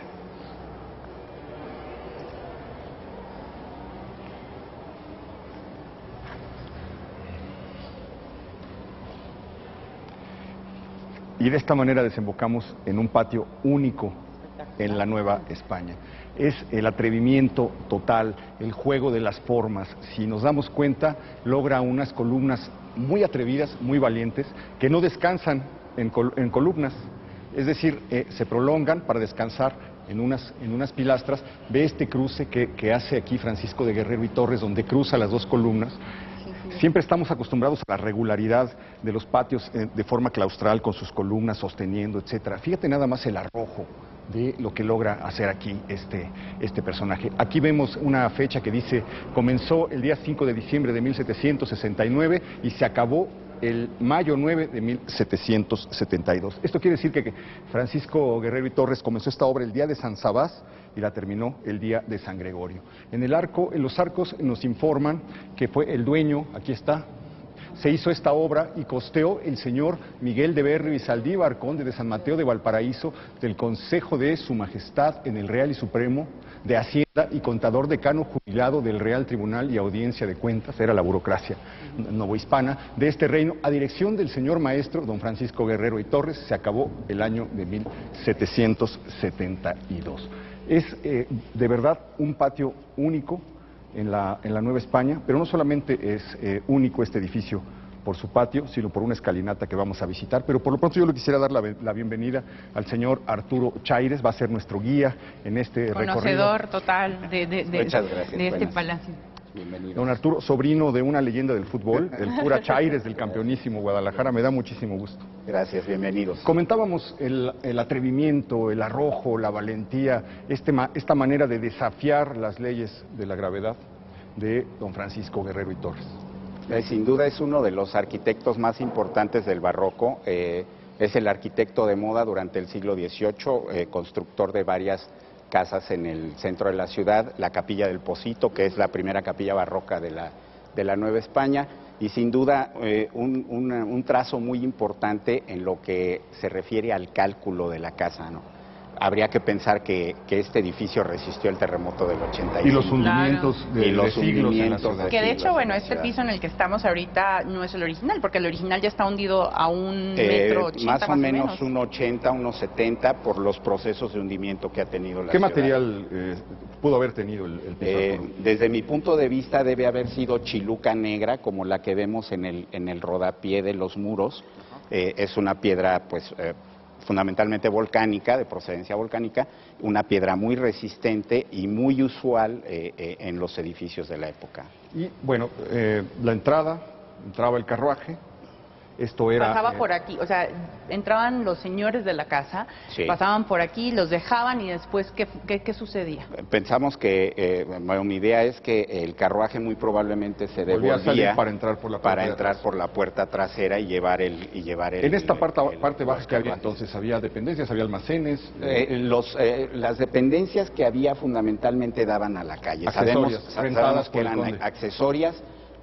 Speaker 1: Y de esta manera desembocamos en un patio único en la Nueva España. Es el atrevimiento total, el juego de las formas. Si nos damos cuenta, logra unas columnas muy atrevidas, muy valientes, que no descansan en, col en columnas. Es decir, eh, se prolongan para descansar en unas, en unas pilastras. Ve este cruce que, que hace aquí Francisco de Guerrero y Torres, donde cruza las dos columnas. Siempre estamos acostumbrados a la regularidad de los patios eh, de forma claustral, con sus columnas sosteniendo, etcétera. Fíjate nada más el arrojo de lo que logra hacer aquí este, este personaje. Aquí vemos una fecha que dice, comenzó el día cinco de diciembre de mil setecientos sesenta y nueve y se acabó el mayo nueve de mil setecientos setenta y dos. Esto quiere decir que Francisco Guerrero y Torres comenzó esta obra el día de San Sabás y la terminó el día de San Gregorio. En el arco, en los arcos nos informan que fue el dueño, aquí está, se hizo esta obra y costeó el señor Miguel de Berrio y Saldívar, conde de San Mateo de Valparaíso, del Consejo de Su Majestad en el Real y Supremo de Hacienda y contador decano jubilado del Real Tribunal y Audiencia de Cuentas, era la burocracia novohispana de este reino, a dirección del señor maestro don Francisco Guerrero y Torres. Se acabó el año de mil setecientos setenta y dos. Es eh, de verdad un patio único en la, en la Nueva España, pero no solamente es eh, único este edificio por su patio, sino por una escalinata que vamos a visitar. Pero por lo pronto yo le quisiera dar la, la bienvenida al señor Arturo Chaires, va a ser nuestro guía en este
Speaker 2: Conocedor
Speaker 1: recorrido.
Speaker 2: total de, de, de,
Speaker 5: Muchas gracias,
Speaker 2: de este
Speaker 5: buenas.
Speaker 2: palacio.
Speaker 5: Bienvenidos.
Speaker 1: Don Arturo, sobrino de una leyenda del fútbol, el cura Chaires del campeonísimo Guadalajara, me da muchísimo gusto.
Speaker 5: Gracias, bienvenidos.
Speaker 1: Comentábamos el, el atrevimiento, el arrojo, la valentía, este, ma- esta manera de desafiar las leyes de la gravedad de don Francisco Guerrero y Torres.
Speaker 5: Eh, sin duda es uno de los arquitectos más importantes del barroco. Eh, es el arquitecto de moda durante el siglo dieciocho, eh, constructor de varias casas en el centro de la ciudad, la Capilla del Pocito, que es la primera capilla barroca de la, de la Nueva España, y sin duda eh, un, un, un trazo muy importante en lo que se refiere al cálculo de la casa, ¿no? Habría que pensar que, que este edificio resistió el terremoto del ochenta y cinco.
Speaker 1: Y los hundimientos de,
Speaker 5: Y los
Speaker 1: de siglos en la
Speaker 5: hundimientos
Speaker 1: ciudad.
Speaker 5: de-
Speaker 2: Que de
Speaker 5: Sí,
Speaker 2: hecho,
Speaker 5: la
Speaker 2: bueno,
Speaker 5: ciudad.
Speaker 2: este piso en el que estamos ahorita no es el original, porque el original ya está hundido a un
Speaker 5: Eh,
Speaker 2: metro ochenta,
Speaker 5: más o menos un ochenta, unos setenta por los procesos de hundimiento que ha tenido la
Speaker 1: ¿Qué
Speaker 5: ciudad.
Speaker 1: material eh, pudo haber tenido el, el piso?
Speaker 5: Eh,
Speaker 1: Arturo?
Speaker 5: desde mi punto de vista debe haber sido chiluca negra, como la que vemos en el, en el rodapié de los muros. Eh, es una piedra, pues, eh, fundamentalmente volcánica, de procedencia volcánica, una piedra muy resistente y muy usual eh, eh, en los edificios de la época.
Speaker 1: Y bueno, eh, la entrada, entraba el carruaje, esto era...
Speaker 2: Pasaba
Speaker 1: eh,
Speaker 2: por aquí, o sea, entraban los señores de la casa,
Speaker 5: Sí.
Speaker 2: pasaban por aquí, los dejaban y después, ¿qué, qué, qué sucedía?
Speaker 5: Pensamos que, eh, bueno, mi idea es que el carruaje muy probablemente se
Speaker 1: Volvía a
Speaker 5: devolvía
Speaker 1: salir para entrar por la puerta
Speaker 5: para
Speaker 1: de
Speaker 5: entrar
Speaker 1: atrás.
Speaker 5: por la puerta trasera y llevar el y llevar el
Speaker 1: En esta parte,
Speaker 5: el-
Speaker 1: parte baja
Speaker 5: los
Speaker 1: que había
Speaker 5: carruajes.
Speaker 1: entonces, había dependencias, había almacenes,
Speaker 5: Eh, los, eh, las dependencias que había fundamentalmente daban a la calle.
Speaker 1: Accesorias,
Speaker 5: Sabemos,
Speaker 1: rentadas
Speaker 5: sabemos
Speaker 1: por
Speaker 5: que
Speaker 1: el
Speaker 5: eran
Speaker 1: conde.
Speaker 5: accesorias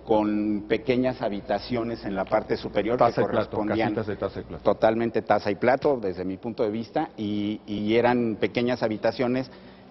Speaker 5: con pequeñas habitaciones en la parte superior
Speaker 1: taza
Speaker 5: que
Speaker 1: y plato,
Speaker 5: correspondían
Speaker 1: casitas de taza y plato.
Speaker 5: totalmente taza y plato desde mi punto de vista, y, y eran pequeñas habitaciones.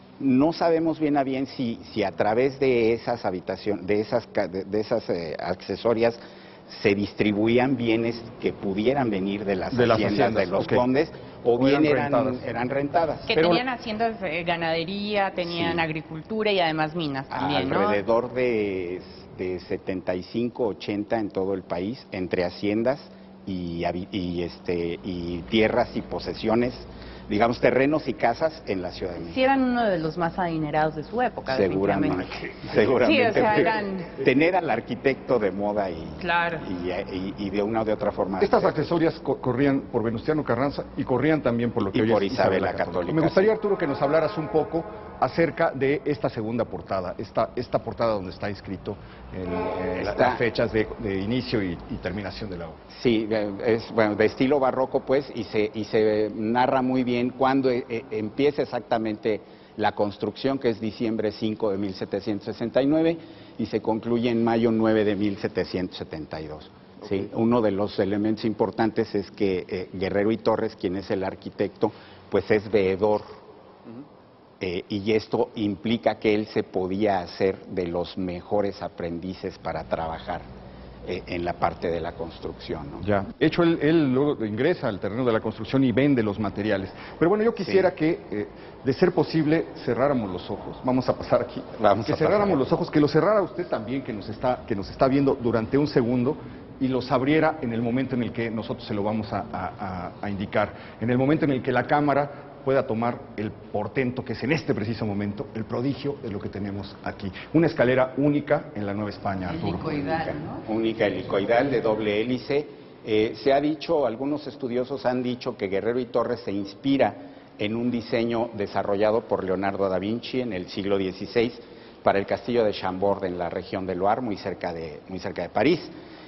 Speaker 5: No sabemos bien a bien si, si a través de esas habitaciones, de esas, de, de esas eh, accesorias, se distribuían bienes que pudieran venir de las,
Speaker 1: de las
Speaker 5: haciendas,
Speaker 1: haciendas
Speaker 5: de los
Speaker 1: okay.
Speaker 5: condes, o,
Speaker 1: o
Speaker 5: bien
Speaker 1: eran
Speaker 5: eran
Speaker 1: rentadas.
Speaker 5: eran rentadas.
Speaker 2: Que
Speaker 1: Pero,
Speaker 2: tenían haciendas de ganadería, tenían
Speaker 5: sí.
Speaker 2: agricultura y además minas también,
Speaker 5: Alrededor
Speaker 2: ¿no?
Speaker 5: de, de setenta y cinco, ochenta en todo el país, entre haciendas y, y, este, y tierras y posesiones, digamos, terrenos y casas en la Ciudad de México.
Speaker 2: Sí, eran uno de los más adinerados de su época,
Speaker 5: Seguramente.
Speaker 2: definitivamente.
Speaker 5: Seguramente.
Speaker 2: Sí, o sea, eran...
Speaker 5: Tener al arquitecto de moda y,
Speaker 2: Claro.
Speaker 5: y, y, y de una o de otra forma.
Speaker 1: Estas accesorias co corrían por Venustiano Carranza y corrían también por lo que
Speaker 5: y
Speaker 1: hoy
Speaker 5: por
Speaker 1: es
Speaker 5: Isabel
Speaker 1: Isabel
Speaker 5: la
Speaker 1: la
Speaker 5: Católica.
Speaker 1: Católica. Me gustaría, Arturo, que nos hablaras un poco acerca de esta segunda portada, esta, esta portada donde está inscrito el, eh,
Speaker 5: Está...
Speaker 1: las fechas de, de inicio y, y terminación de la obra.
Speaker 5: Sí, es bueno, de estilo barroco, pues, y se, y se narra muy bien cuándo eh, empieza exactamente la construcción, que es diciembre cinco de mil setecientos sesenta y nueve, y se concluye en mayo nueve de mil setecientos setenta y dos. Okay. ¿Sí? Uno de los elementos importantes es que eh, Guerrero y Torres, quien es el arquitecto, pues es veedor. Uh-huh. Eh, y esto implica que él se podía hacer de los mejores aprendices para trabajar eh, en la parte de la construcción, ¿no?
Speaker 1: Ya. De hecho, él, él luego ingresa al terreno de la construcción y vende los materiales. Pero bueno, yo quisiera sí. que, eh, de ser posible, cerráramos los ojos. Vamos a pasar aquí.
Speaker 5: Vamos
Speaker 1: que
Speaker 5: a
Speaker 1: cerráramos
Speaker 5: pasar.
Speaker 1: los ojos, que los cerrara usted también, que nos está, que nos está viendo durante un segundo, y los abriera en el momento en el que nosotros se lo vamos a, a, a indicar. En el momento en el que la cámara pueda tomar el portento que es en este preciso momento el prodigio de lo que tenemos aquí. Una escalera única en la Nueva España, Arturo.
Speaker 2: Helicoidal, ¿no?
Speaker 5: Única, helicoidal, de doble hélice. Eh, se ha dicho, algunos estudiosos han dicho que Guerrero y Torres se inspira en un diseño desarrollado por Leonardo da Vinci en el siglo dieciséis para el castillo de Chambord en la región de Loire, muy cerca de, muy cerca de París.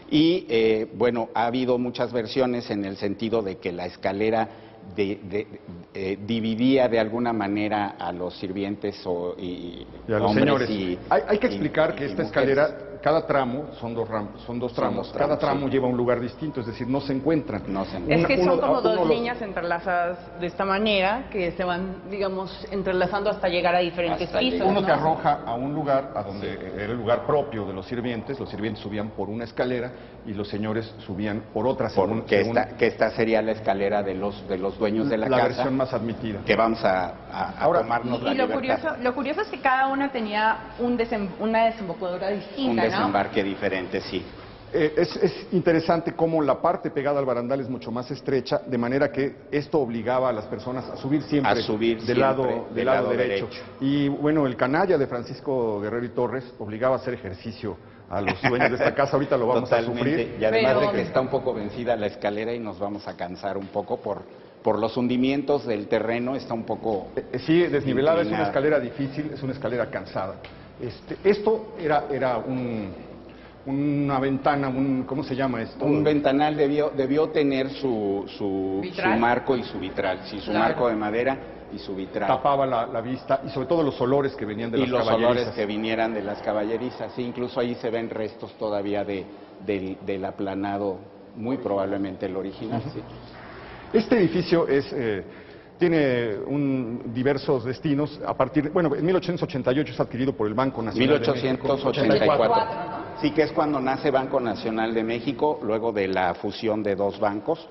Speaker 5: Y eh, bueno, ha habido muchas versiones en el sentido de que la escalera De, de, eh, dividía de alguna manera a los sirvientes o, y,
Speaker 1: y a los señores. Y, hay, hay que explicar
Speaker 5: y,
Speaker 1: que
Speaker 5: y
Speaker 1: esta
Speaker 5: mujeres.
Speaker 1: escalera, cada tramo, son dos, ram, son dos tramos, son dos tramos cada tramo sí. lleva a un lugar distinto, es decir, no se encuentran.
Speaker 5: No se
Speaker 2: es que son
Speaker 1: uno,
Speaker 2: como
Speaker 1: uno,
Speaker 2: dos
Speaker 1: uno
Speaker 2: líneas los... entrelazadas de esta manera, que se van, digamos, entrelazando hasta llegar a diferentes hasta pisos.
Speaker 1: Uno
Speaker 2: ¿no?
Speaker 1: te arroja a un lugar, a donde sí. era el lugar propio de los sirvientes, los sirvientes subían por una escalera y los señores subían por otra.
Speaker 5: Por,
Speaker 1: según,
Speaker 5: que,
Speaker 1: según...
Speaker 5: Esta, que esta sería la escalera de los, de los dueños de la,
Speaker 1: la
Speaker 5: casa.
Speaker 1: La versión más admitida.
Speaker 5: Que vamos a, a, a
Speaker 1: Ahora,
Speaker 5: tomarnos
Speaker 2: y,
Speaker 5: la
Speaker 2: y lo
Speaker 5: libertad.
Speaker 2: curioso, lo curioso es que cada una tenía un desem, una desembocadura distinta,
Speaker 5: Un desembarque
Speaker 2: ¿no?
Speaker 5: diferente, sí.
Speaker 1: Eh, es, es interesante cómo la parte pegada al barandal es mucho más estrecha, de manera que esto obligaba a las personas a subir siempre,
Speaker 5: a subir
Speaker 1: del,
Speaker 5: siempre
Speaker 1: lado,
Speaker 5: del,
Speaker 1: del lado,
Speaker 5: lado
Speaker 1: derecho.
Speaker 5: derecho.
Speaker 1: Y bueno, el canalla de Francisco Guerrero y Torres obligaba a hacer ejercicio a los dueños de esta casa, ahorita lo vamos
Speaker 5: Totalmente.
Speaker 1: a sufrir.
Speaker 5: Y además
Speaker 2: Pero...
Speaker 5: de que está un poco vencida la escalera y nos vamos a cansar un poco por, por los hundimientos del terreno, está un poco...
Speaker 1: Eh, sí, desnivelada,
Speaker 5: inclinada.
Speaker 1: Es una escalera difícil, es una escalera cansada. Este, esto era, era un... una ventana, un, ¿cómo se llama esto?
Speaker 5: Un ventanal debió, debió tener su, su, su marco y su vitral, sí, su
Speaker 2: claro.
Speaker 5: marco de madera y su vitral.
Speaker 1: Tapaba la, la vista y sobre todo los olores que venían de
Speaker 5: y
Speaker 1: las
Speaker 5: los
Speaker 1: caballerizas.
Speaker 5: olores que vinieran de las caballerizas, sí, incluso ahí se ven restos todavía de, del, del aplanado, muy probablemente el original, uh-huh. sí.
Speaker 1: Este edificio es... Eh, tiene un, diversos destinos. A partir, bueno, en mil ochocientos ochenta y ocho es adquirido por el Banco Nacional
Speaker 5: mil ochocientos ochenta y cuatro.
Speaker 1: de México.
Speaker 5: Sí, que es cuando nace Banco Nacional de México, luego de la fusión de dos bancos.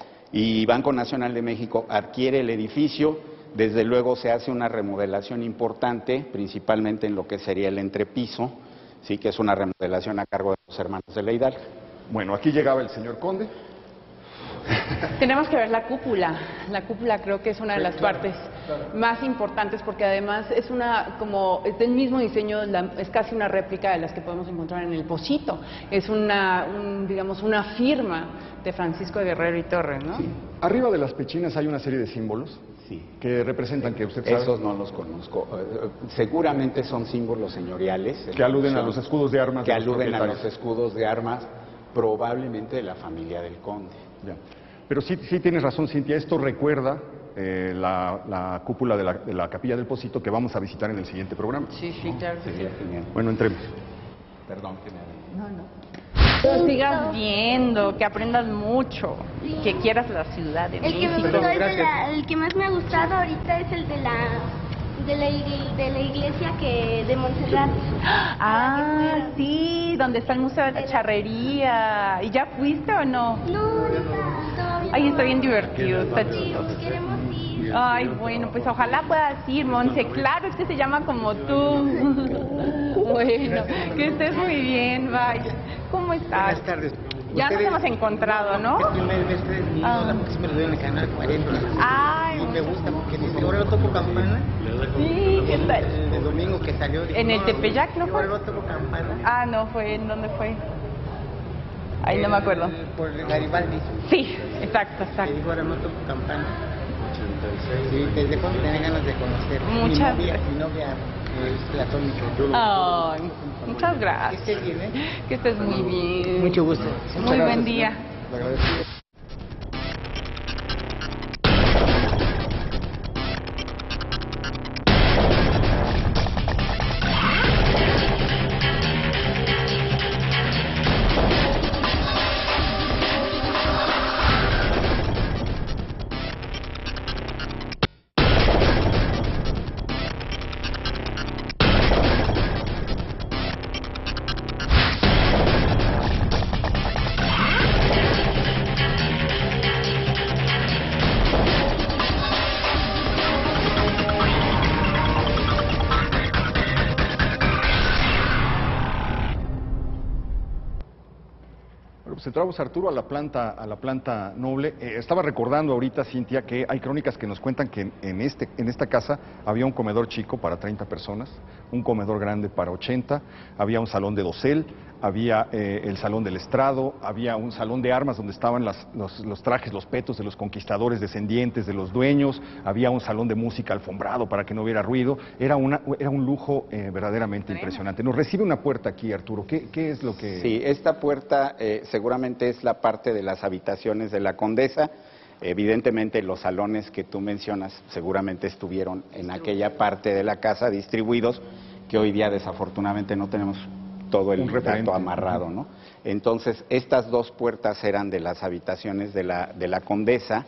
Speaker 5: Y Banco Nacional de México adquiere el edificio. Desde luego se hace una remodelación importante, principalmente en lo que sería el entrepiso, sí, que es una remodelación a cargo de los hermanos de la Hidalgo.
Speaker 1: Bueno, aquí llegaba el señor Conde.
Speaker 2: Tenemos que ver la cúpula. La cúpula creo que es una de las
Speaker 1: claro,
Speaker 2: partes
Speaker 1: claro.
Speaker 2: más importantes porque además es una, como es del mismo diseño, la, es casi una réplica de las que podemos encontrar en el Pocito. Es una, un, digamos, una firma de Francisco de Guerrero y Torres, ¿no?
Speaker 1: Sí. Arriba de las pechinas hay una serie de símbolos
Speaker 5: sí.
Speaker 1: que representan que usted sabe.
Speaker 5: Esos no los conozco. Seguramente son símbolos señoriales.
Speaker 1: Que aluden a los escudos de armas.
Speaker 5: Que
Speaker 1: de los
Speaker 5: aluden a los escudos de armas, probablemente de la familia del conde.
Speaker 1: Ya. Pero sí, sí tienes razón, Cintia, esto recuerda eh, la, la cúpula de la, de la Capilla del Pocito que vamos a visitar en el siguiente programa.
Speaker 2: Sí, sí, claro.
Speaker 5: Sería genial.
Speaker 1: Bueno, entremos.
Speaker 5: Perdón que me...
Speaker 2: No, no. Que sigas viendo, que aprendas mucho,
Speaker 7: Sí.
Speaker 2: que quieras la Ciudad de
Speaker 7: El que me
Speaker 2: México.
Speaker 7: gustó es de la, el que más me ha gustado ahorita es el de la de la, ig- de la iglesia que de Montserrat.
Speaker 2: Ah, sí, donde está el Museo de la Charrería. ¿Y ya fuiste o no?
Speaker 7: No, ahorita todavía.
Speaker 2: Ay, está bien divertido, está
Speaker 7: Sí,
Speaker 2: chistoso.
Speaker 7: queremos ir.
Speaker 2: Ay, bueno, pues ojalá puedas ir, Monse. Claro, es que se llama como tú. Bueno, que estés muy bien, bye. ¿Cómo estás?
Speaker 8: Buenas tardes.
Speaker 2: Ya nos
Speaker 8: Ustedes-
Speaker 2: hemos encontrado, ¿no?
Speaker 8: Es primera vez que venido,
Speaker 2: Ah.
Speaker 8: la próxima lo veo en el canal cuarenta.
Speaker 2: Ay,
Speaker 8: Y me gusta porque dice, ahora no toco campana.
Speaker 2: sí, ¿qué tal?
Speaker 8: El de domingo que salió. dijo,
Speaker 2: En el Tepeyac, ¿no fue?
Speaker 8: Ahora no toco campana.
Speaker 2: Ah, no, fue, ¿en dónde fue? Ahí no me acuerdo.
Speaker 8: El- Por Garibaldi.
Speaker 2: Sí, exacto,
Speaker 8: Que
Speaker 2: exacto.
Speaker 8: dijo, ahora no toco campana. Sí, desde cuando tenía ganas de conocer.
Speaker 2: Muchas
Speaker 8: mi novia,
Speaker 2: gracias.
Speaker 8: mi novia es platónica.
Speaker 2: Ay, muchas gracias.
Speaker 8: Que estés bien, ¿eh?
Speaker 2: Que estés muy bien.
Speaker 8: Mucho gusto.
Speaker 2: Muy buen día.
Speaker 1: Le agradezco. Bueno, pues entramos, Arturo, a la planta, a la planta noble. Eh, estaba recordando ahorita, Cintia, que hay crónicas que nos cuentan que en, en este, en esta casa había un comedor chico para treinta personas, un comedor grande para ochenta, había un salón de dosel, había eh, el salón del estrado, había un salón de armas donde estaban las- los, los trajes, los petos de los conquistadores descendientes de los dueños, había un salón de música alfombrado para que no hubiera ruido. Era, una, era un lujo eh, verdaderamente impresionante. Nos recibe una puerta aquí, Arturo. ¿Qué, qué es lo que...?
Speaker 5: Sí, esta puerta eh, seguramente es la parte de las habitaciones de la condesa. Evidentemente los salones que tú mencionas seguramente estuvieron en aquella parte de la casa distribuidos, que hoy día desafortunadamente no tenemos todo el
Speaker 1: Un referente.
Speaker 5: dato amarrado, ¿no? Entonces, estas dos puertas eran de las habitaciones de la, de la condesa.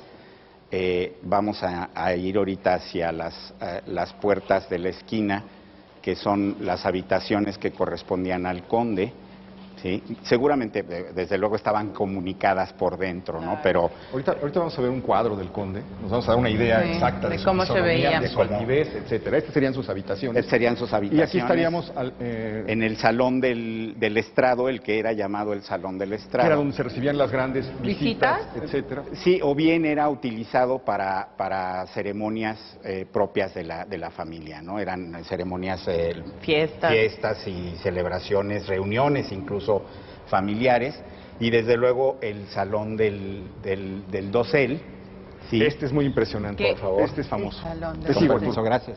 Speaker 5: Eh, vamos a, a ir ahorita hacia las, eh, las puertas de la esquina, que son las habitaciones que correspondían al conde. ¿Sí? Seguramente, de- desde luego, estaban comunicadas por dentro, ¿no? Pero
Speaker 1: Ahorita, ahorita vamos a ver un cuadro del conde, nos vamos a dar una idea
Speaker 2: Sí,
Speaker 1: exacta de,
Speaker 2: de
Speaker 1: su
Speaker 2: cómo se
Speaker 1: fisonomía,
Speaker 2: veía.
Speaker 1: de su altivez, etcétera. Estas serían sus habitaciones.
Speaker 5: estas serían sus
Speaker 1: Y
Speaker 5: habitaciones.
Speaker 1: aquí estaríamos al, eh,
Speaker 5: En el salón del, del estrado, el que era llamado el salón del
Speaker 1: que
Speaker 5: estrado.
Speaker 1: era donde se recibían las grandes visitas,
Speaker 2: ¿Visitas?
Speaker 1: etcétera.
Speaker 5: Sí, o bien era utilizado para, para ceremonias eh, propias de la, de la familia, ¿no? Eran ceremonias, eh,
Speaker 2: Fiestas.
Speaker 5: fiestas y celebraciones, reuniones incluso familiares, y desde luego el salón del, del, del dosel. Sí.
Speaker 1: Este es muy impresionante,
Speaker 2: ¿Qué?
Speaker 1: por favor. Este es famoso.
Speaker 2: El salón del
Speaker 1: Te
Speaker 5: Con
Speaker 1: sigo,
Speaker 5: permiso,
Speaker 1: Arturo.
Speaker 5: gracias.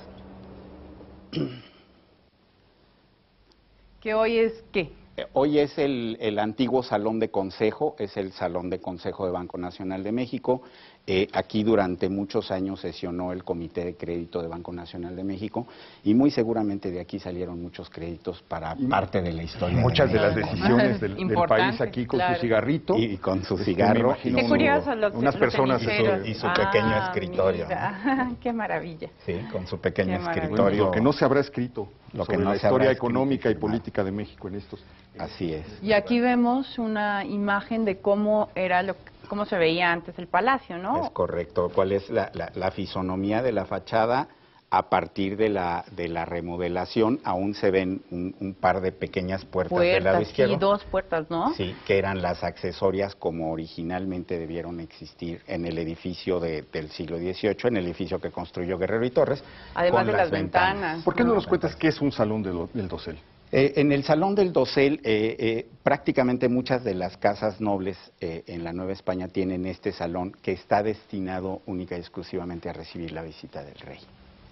Speaker 2: Que hoy es, ¿qué?
Speaker 5: Eh, Hoy es el, el antiguo salón de consejo, es el salón de consejo de Banco Nacional de México. Eh, aquí durante muchos años sesionó el Comité de Crédito de Banco Nacional de México y muy seguramente de aquí salieron muchos créditos para parte de la historia.
Speaker 1: Muchas de las
Speaker 5: México, ¿no?
Speaker 1: decisiones del, del
Speaker 2: Importantes,
Speaker 1: país aquí con
Speaker 2: claro.
Speaker 1: su cigarrito.
Speaker 5: Y, y con su
Speaker 1: Este,
Speaker 5: cigarro
Speaker 1: me imagino
Speaker 2: Qué
Speaker 1: uno-
Speaker 2: curioso los
Speaker 1: unas
Speaker 2: los
Speaker 1: personas y su-
Speaker 2: ceniceros.
Speaker 5: y su pequeño
Speaker 2: Ah,
Speaker 5: escritorio,
Speaker 2: mira. Qué maravilla.
Speaker 5: Sí, con su pequeño
Speaker 2: Qué maravilla.
Speaker 1: Bueno,
Speaker 5: escritorio.
Speaker 1: lo que no se habrá escrito
Speaker 5: Lo que
Speaker 1: sobre
Speaker 5: no
Speaker 1: la
Speaker 5: se habrá
Speaker 1: historia
Speaker 5: escrito,
Speaker 1: económica y
Speaker 5: firmado.
Speaker 1: política de México en estos.
Speaker 5: Así es.
Speaker 2: Y aquí vemos una imagen de cómo era lo cómo se veía antes el palacio, ¿no?
Speaker 5: Es correcto. ¿Cuál es la, la- la fisonomía de la fachada? A partir de la, de la remodelación, aún se ven un, un par de pequeñas puertas, del lado
Speaker 2: Puertas,
Speaker 5: izquierdo.
Speaker 2: sí, dos puertas, ¿no?
Speaker 5: Sí, que eran las accesorias como originalmente debieron existir en el edificio de- del siglo dieciocho, en el edificio que construyó Guerrero y Torres.
Speaker 2: Además
Speaker 5: con
Speaker 2: de las ventanas.
Speaker 1: ¿Por qué no
Speaker 2: No.
Speaker 1: nos cuentas qué es un salón del, del dosel?
Speaker 5: Eh, en el Salón del Dosel, eh, eh, prácticamente muchas de las casas nobles eh, en la Nueva España tienen este salón que está destinado única y exclusivamente a recibir la visita del rey.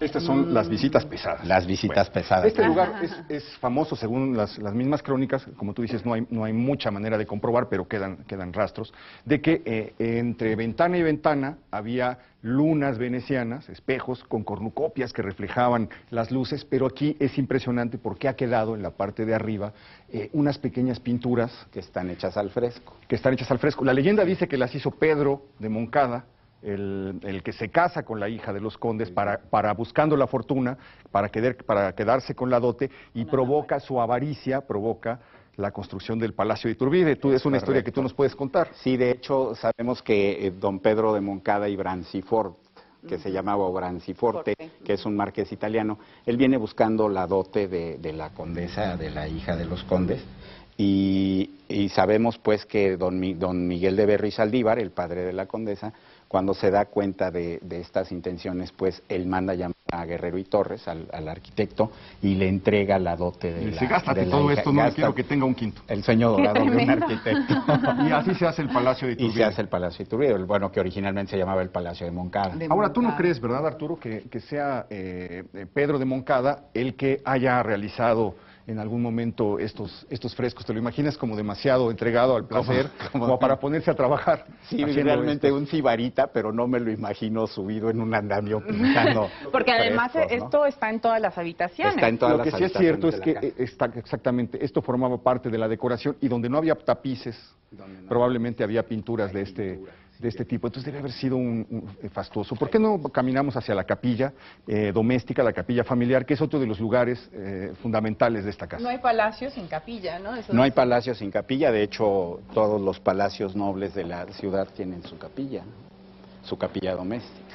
Speaker 1: Estas son mm. las visitas pesadas.
Speaker 5: Las visitas bueno, pesadas.
Speaker 1: Este lugar es, es famoso según las, las mismas crónicas, como tú dices, no hay, no hay mucha manera de comprobar, pero quedan, quedan rastros, de que eh, entre ventana y ventana había lunas venecianas, espejos con cornucopias que reflejaban las luces, pero aquí es impresionante porque ha quedado en la parte de arriba eh, unas pequeñas pinturas
Speaker 5: que están hechas al fresco.
Speaker 1: Que están hechas al fresco. La leyenda dice que las hizo Pedro de Moncada, El, el que se casa con la hija de los condes para, para buscando la fortuna, para, quedar, para quedarse con la dote, y provoca su avaricia, provoca la construcción del Palacio de Iturbide. Tú, es una Correcto. historia que tú nos puedes contar.
Speaker 5: Sí, de hecho, sabemos que eh, don Pedro de Moncada y Brancifort, que uh-huh. se llamaba Branciforte, Forte. que es un marqués italiano, él viene buscando la dote de, de la condesa, de la hija de los condes, y, y sabemos pues que don, don Miguel de Berry Saldívar, el padre de la condesa, cuando se da cuenta de, de estas intenciones, pues él manda llamar a Guerrero y Torres, al, al arquitecto, y le entrega la dote de
Speaker 1: y
Speaker 5: la
Speaker 1: dice, gástate todo
Speaker 5: hija,
Speaker 1: esto, no le quiero que tenga un quinto.
Speaker 5: El sueño dorado de un arquitecto.
Speaker 1: Y así se hace el Palacio de Iturbide.
Speaker 5: Y se hace el Palacio de Iturbide, bueno, que originalmente se llamaba el Palacio de Moncada.
Speaker 1: De Ahora, tú no crees, ¿verdad, Arturo, que, que sea eh, Pedro de Moncada el que haya realizado en algún momento estos estos frescos? ¿Te lo imaginas como demasiado entregado al placer, como, como para ponerse a trabajar?
Speaker 5: Sí, realmente esto. un cibarita, pero no me lo imagino subido en un andamio pintando.
Speaker 2: Porque además frescos, ¿no? esto está en todas las habitaciones.
Speaker 5: Está en todas
Speaker 1: lo
Speaker 5: las
Speaker 1: que sí es cierto es que está, exactamente, esto formaba parte de la decoración, y donde no había tapices, no probablemente había pinturas de este... Pinturas. de este tipo, entonces debe haber sido un, un fastuoso. ¿Por qué no caminamos hacia la capilla eh, doméstica, la capilla familiar, que es otro de los lugares eh, fundamentales de esta casa?
Speaker 2: No hay palacio sin capilla, ¿no? Eso
Speaker 5: no hay palacio sin capilla, de hecho todos los palacios nobles de la ciudad tienen su capilla, su capilla doméstica.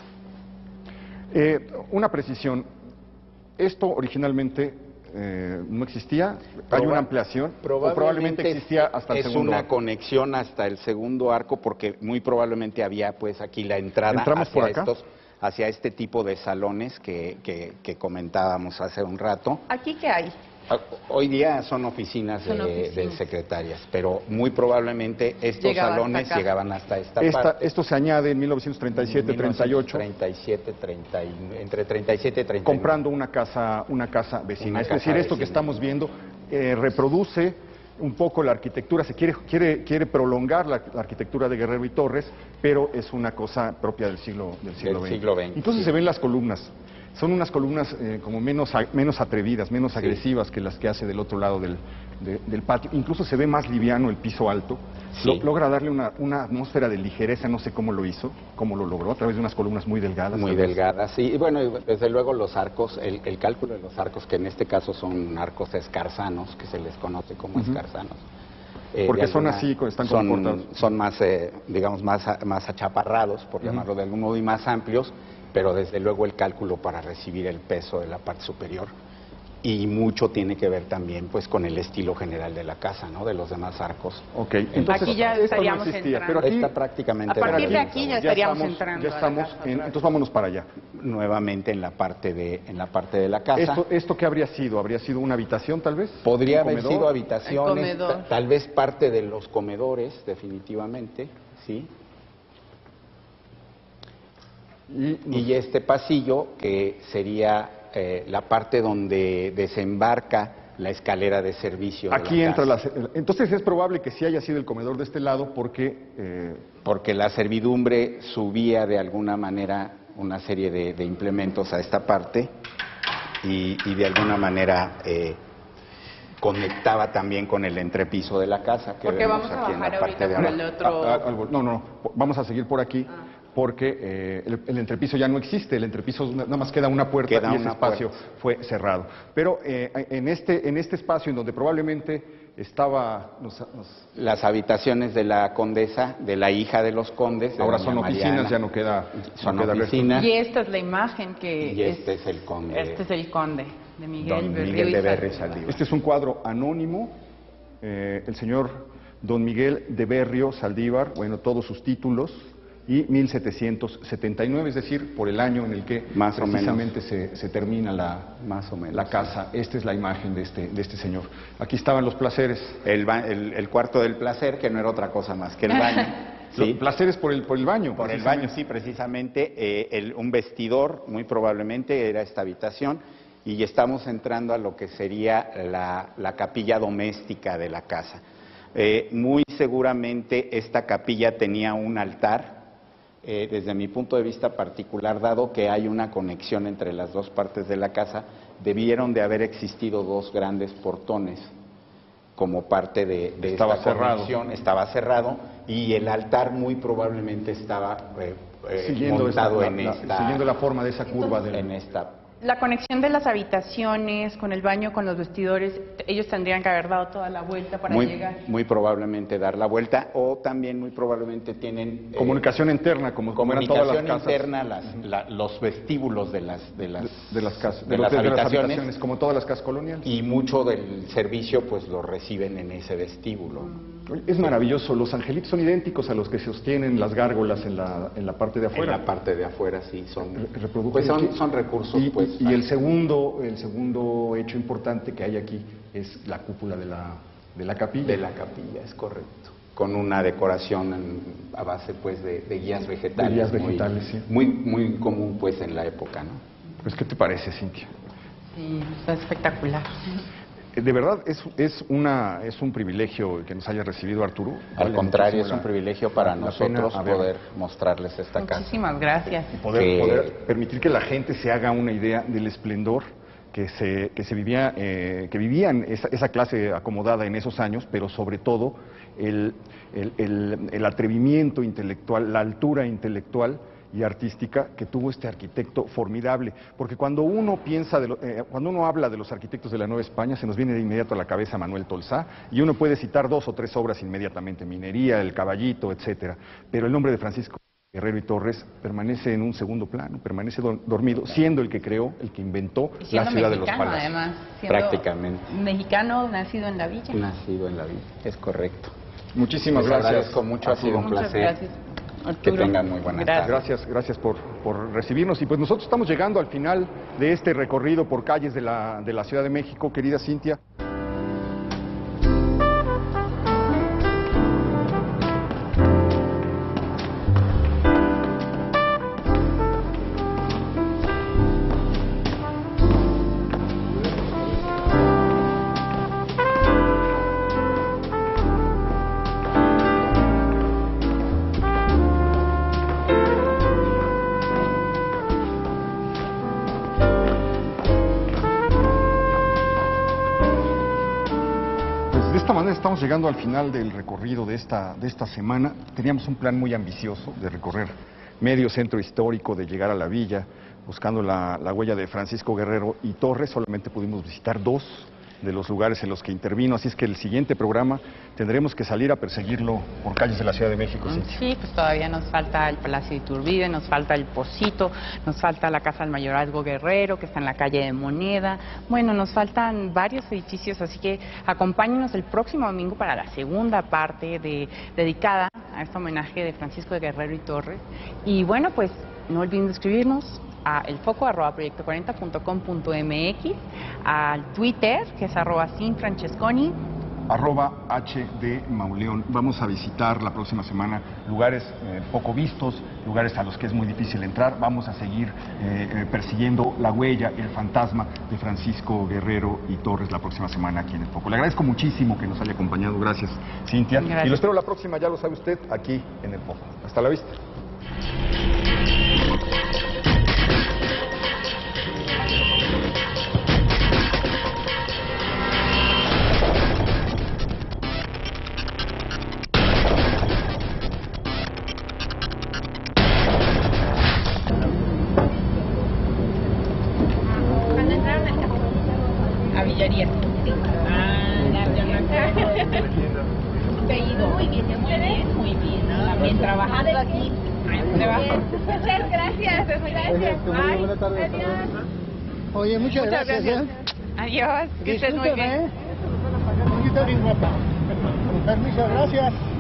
Speaker 1: Eh, una precisión, esto originalmente Eh, no existía, Proba hay una ampliación, probablemente, o probablemente existía hasta el
Speaker 5: es
Speaker 1: segundo
Speaker 5: una
Speaker 1: arco.
Speaker 5: conexión hasta el segundo arco, porque muy probablemente había pues aquí la entrada
Speaker 1: ¿Entramos
Speaker 5: hacia
Speaker 1: por acá?
Speaker 5: estos, hacia este tipo de salones que, que, que comentábamos hace un rato.
Speaker 2: ¿Aquí qué hay?
Speaker 5: Hoy día son oficinas, son de, oficinas de secretarias, pero muy probablemente estos Llegaba salones hasta llegaban hasta esta, esta parte.
Speaker 1: Esto se añade en mil novecientos treinta y siete, treinta y ocho.
Speaker 5: treinta y siete, treinta y, entre treinta y siete y treinta y nueve.
Speaker 1: Comprando una casa, una casa vecina. Una es casa decir, vecina. Esto que estamos viendo eh, reproduce un poco la arquitectura, se quiere, quiere, quiere prolongar la, la arquitectura de Guerrero y Torres, pero es una cosa propia del siglo, del siglo,
Speaker 5: del siglo veinte.
Speaker 1: Entonces
Speaker 5: sí.
Speaker 1: se ven las columnas. Son unas columnas eh, como menos, menos atrevidas, menos sí. agresivas que las que hace del otro lado del, de, del patio. Incluso se ve más liviano el piso alto. Sí. Lo, logra darle una, una atmósfera de ligereza, no sé cómo lo hizo, cómo lo logró, a través de unas columnas muy delgadas.
Speaker 5: Muy delgadas, sí. Y bueno, desde luego los arcos, el, el cálculo de los arcos, que en este caso son arcos escarzanos, que se les conoce como uh-huh. escarzanos.
Speaker 1: Eh, Porque son alguna, así, están
Speaker 5: son,
Speaker 1: comportados.
Speaker 5: Son más, eh, digamos, más, más achaparrados, por uh-huh. llamarlo de algún modo, y más amplios, pero desde luego el cálculo para recibir el peso de la parte superior. Y mucho tiene que ver también pues con el estilo general de la casa, ¿no? De los demás arcos.
Speaker 1: Ok, entonces
Speaker 2: aquí ya estaríamos
Speaker 1: no existía,
Speaker 2: entrando.
Speaker 1: pero aquí,
Speaker 5: está prácticamente
Speaker 2: a partir de
Speaker 5: aquí
Speaker 2: ya, ya estaríamos
Speaker 1: estamos,
Speaker 2: entrando.
Speaker 1: Ya estamos, en, entonces vámonos para allá.
Speaker 5: Nuevamente en la parte de en la parte de la casa.
Speaker 1: ¿Esto, esto qué habría sido? ¿Habría sido una habitación tal vez?
Speaker 5: Podría haber sido habitaciones, tal vez parte de los comedores, definitivamente, sí. Y, y este pasillo que sería eh, la parte donde desembarca la escalera de servicio.
Speaker 1: Aquí
Speaker 5: de la
Speaker 1: entra
Speaker 5: casa.
Speaker 1: la... Entonces es probable que sí haya sido el comedor de este lado porque... Eh...
Speaker 5: Porque la servidumbre subía de alguna manera una serie de, de implementos a esta parte y, y de alguna manera eh, conectaba también con el entrepiso de la casa. Que
Speaker 2: porque vamos a
Speaker 5: aquí en
Speaker 2: bajar
Speaker 5: la parte
Speaker 2: ahorita
Speaker 5: de
Speaker 2: por el otro...
Speaker 1: Ah, ah, no, no, vamos a seguir por aquí. Ah. Porque eh, el, el entrepiso ya no existe, el entrepiso nada más queda una puerta
Speaker 5: queda
Speaker 1: y ese
Speaker 5: una
Speaker 1: espacio
Speaker 5: puerta.
Speaker 1: fue cerrado. Pero eh, en, este, en este espacio en donde probablemente estaba... Nos, nos...
Speaker 5: Las habitaciones de la condesa, de la hija de los condes. De
Speaker 1: ahora son oficinas, Mariana. Ya no queda...
Speaker 5: Son
Speaker 1: no queda
Speaker 5: oficinas.
Speaker 2: Y esta es la imagen que...
Speaker 5: Y este es, es el conde.
Speaker 2: Este es el conde de Miguel,
Speaker 5: Don Miguel de Berry Saldívar.
Speaker 1: Este es un cuadro anónimo, eh, el señor Don Miguel de Berrio Saldívar, bueno, todos sus títulos... y mil setecientos setenta y nueve, es decir, por el año en el que
Speaker 5: más
Speaker 1: precisamente se, se termina la,
Speaker 5: más o menos,
Speaker 1: la casa. Esta es la imagen de este, de este señor. Aquí estaban los placeres.
Speaker 5: El, ba el, el cuarto del placer, que no era otra cosa más que el baño. Sí.
Speaker 1: Los placeres por el, por el baño.
Speaker 5: Por el baño, sí, precisamente. Eh, el, un vestidor, muy probablemente, era esta habitación. Y estamos entrando a lo que sería la, la capilla doméstica de la casa. Eh, muy seguramente esta capilla tenía un altar. Eh, desde mi punto de vista particular, dado que hay una conexión entre las dos partes de la casa, debieron de haber existido dos grandes portones como parte de, de
Speaker 1: estaba
Speaker 5: esta
Speaker 1: cerrado.
Speaker 5: conexión. Estaba cerrado y el altar muy probablemente estaba eh, eh,
Speaker 1: siguiendo
Speaker 5: montado
Speaker 1: esta,
Speaker 5: en
Speaker 1: la,
Speaker 5: esta...
Speaker 1: siguiendo la forma de esa curva.
Speaker 4: Entonces,
Speaker 1: del...
Speaker 5: En esta...
Speaker 4: La conexión de las habitaciones con el baño, con los vestidores, ellos tendrían que haber dado toda la vuelta para
Speaker 5: muy,
Speaker 4: llegar.
Speaker 5: Muy probablemente dar la vuelta, o también muy probablemente tienen... eh,
Speaker 1: Comunicación interna, como, como eran todas las casas.
Speaker 5: Comunicación interna, las, la, los vestíbulos de las, de las,
Speaker 1: de, de las casas,
Speaker 5: de
Speaker 1: de,
Speaker 5: las
Speaker 1: de las
Speaker 5: habitaciones,
Speaker 1: habitaciones, como todas las casas coloniales.
Speaker 5: y mucho del servicio pues lo reciben en ese vestíbulo.
Speaker 1: Es maravilloso, los angelitos son idénticos a los que sostienen las gárgolas en la, en la parte de afuera.
Speaker 5: En la parte de afuera sí son,
Speaker 1: Reproducen
Speaker 5: pues son,
Speaker 1: aquí.
Speaker 5: son recursos.
Speaker 1: Y,
Speaker 5: pues,
Speaker 1: y el segundo, el segundo hecho importante que hay aquí es la cúpula de la, de la capilla.
Speaker 5: De la capilla, es correcto. Con una decoración en, a base pues de, de guías vegetales.
Speaker 1: De guías vegetales,
Speaker 5: muy,
Speaker 1: sí.
Speaker 5: Muy, muy común pues en la época, ¿no?
Speaker 1: Pues, ¿qué te parece, Cintia?
Speaker 4: Sí, está espectacular.
Speaker 1: De verdad, es, es, una, es un privilegio que nos haya recibido Arturo.
Speaker 5: Al
Speaker 1: Vale
Speaker 5: contrario, es
Speaker 1: muchísimo
Speaker 5: un
Speaker 1: la-
Speaker 5: privilegio para
Speaker 1: la pena
Speaker 5: nosotros
Speaker 1: haber-
Speaker 5: poder mostrarles esta casa.
Speaker 4: Muchísimas gracias.
Speaker 1: y poder,
Speaker 5: que-
Speaker 1: poder permitir que la gente se haga una idea del esplendor que se, que se vivía, eh, que vivían esa, esa clase acomodada en esos años, pero sobre todo el, el, el, el atrevimiento intelectual, la altura intelectual y artística que tuvo este arquitecto formidable, porque cuando uno piensa, de lo- eh, cuando uno habla de los arquitectos de la Nueva España, se nos viene de inmediato a la cabeza Manuel Tolsá, y uno puede citar dos o tres obras inmediatamente, Minería, El Caballito, etcétera, pero el nombre de Francisco Guerrero y Torres permanece en un segundo plano, permanece do- dormido, siendo el que creó, el que inventó
Speaker 4: Y
Speaker 1: la
Speaker 4: siendo
Speaker 1: ciudad de los
Speaker 4: mexicano,
Speaker 1: palacios.
Speaker 4: además. Siendo
Speaker 5: Prácticamente.
Speaker 4: Mexicano, nacido en la villa.
Speaker 5: Nacido en la vida, es correcto.
Speaker 1: Muchísimas
Speaker 5: Les
Speaker 1: gracias.
Speaker 5: agradezco mucho, ha sido un
Speaker 4: Muchas
Speaker 5: placer.
Speaker 4: gracias,
Speaker 5: Que
Speaker 4: Arturo.
Speaker 5: tengan muy buenas
Speaker 4: Gracias.
Speaker 5: tardes.
Speaker 1: Gracias, gracias por, por recibirnos. Y pues nosotros estamos llegando al final de este recorrido por calles de la, de la Ciudad de México, querida Cintia. Pues de esta manera estamos llegando al final del recorrido de esta, de esta semana. Teníamos un plan muy ambicioso de recorrer medio centro histórico, de llegar a la villa, buscando la, la huella de Francisco Guerrero y Torres. Solamente pudimos visitar dos de los lugares en los que intervino, así es que el siguiente programa tendremos que salir a perseguirlo por calles de la Ciudad de México. Cintia.
Speaker 4: Sí, pues todavía nos falta el Palacio de Iturbide, nos falta el Pocito, nos falta la Casa del Mayorazgo Guerrero, que está en la calle de Moneda. Bueno, nos faltan varios edificios, así que acompáñenos el próximo domingo para la segunda parte de, dedicada a este homenaje de Francisco de Guerrero y Torres. Y bueno, pues no olviden suscribirnos a el foco arroba proyecto cuarenta punto com punto mx, al Twitter, que es arroba sinfrancesconi,
Speaker 1: Arroba H D Mauleón. Vamos a visitar la próxima semana lugares eh, poco vistos, lugares a los que es muy difícil entrar. Vamos a seguir eh, eh, persiguiendo la huella, el fantasma de Francisco Guerrero y Torres la próxima semana aquí en El Foco. Le agradezco muchísimo que nos haya acompañado. Gracias, Cintia.
Speaker 4: Gracias.
Speaker 1: Y lo espero la próxima, ya lo sabe usted, aquí en El Foco. Hasta la vista.
Speaker 2: Cuando entraron al campo.
Speaker 4: a Villería.
Speaker 2: Ah, ya, ya me acuerdo.
Speaker 4: Te he ido.
Speaker 2: Muy bien, muy bien.
Speaker 4: Muy bien, también trabajando aquí. ¿Dónde vas?
Speaker 2: Muchas gracias, gracias. Bye.
Speaker 6: Buenas tardes.
Speaker 2: Adiós.
Speaker 6: Oye, muchas,
Speaker 2: Muchas
Speaker 6: gracias.
Speaker 2: gracias. Adiós, que estés muy bien.
Speaker 6: Disfrútame. Bonita, bien guapa. Con permiso, gracias.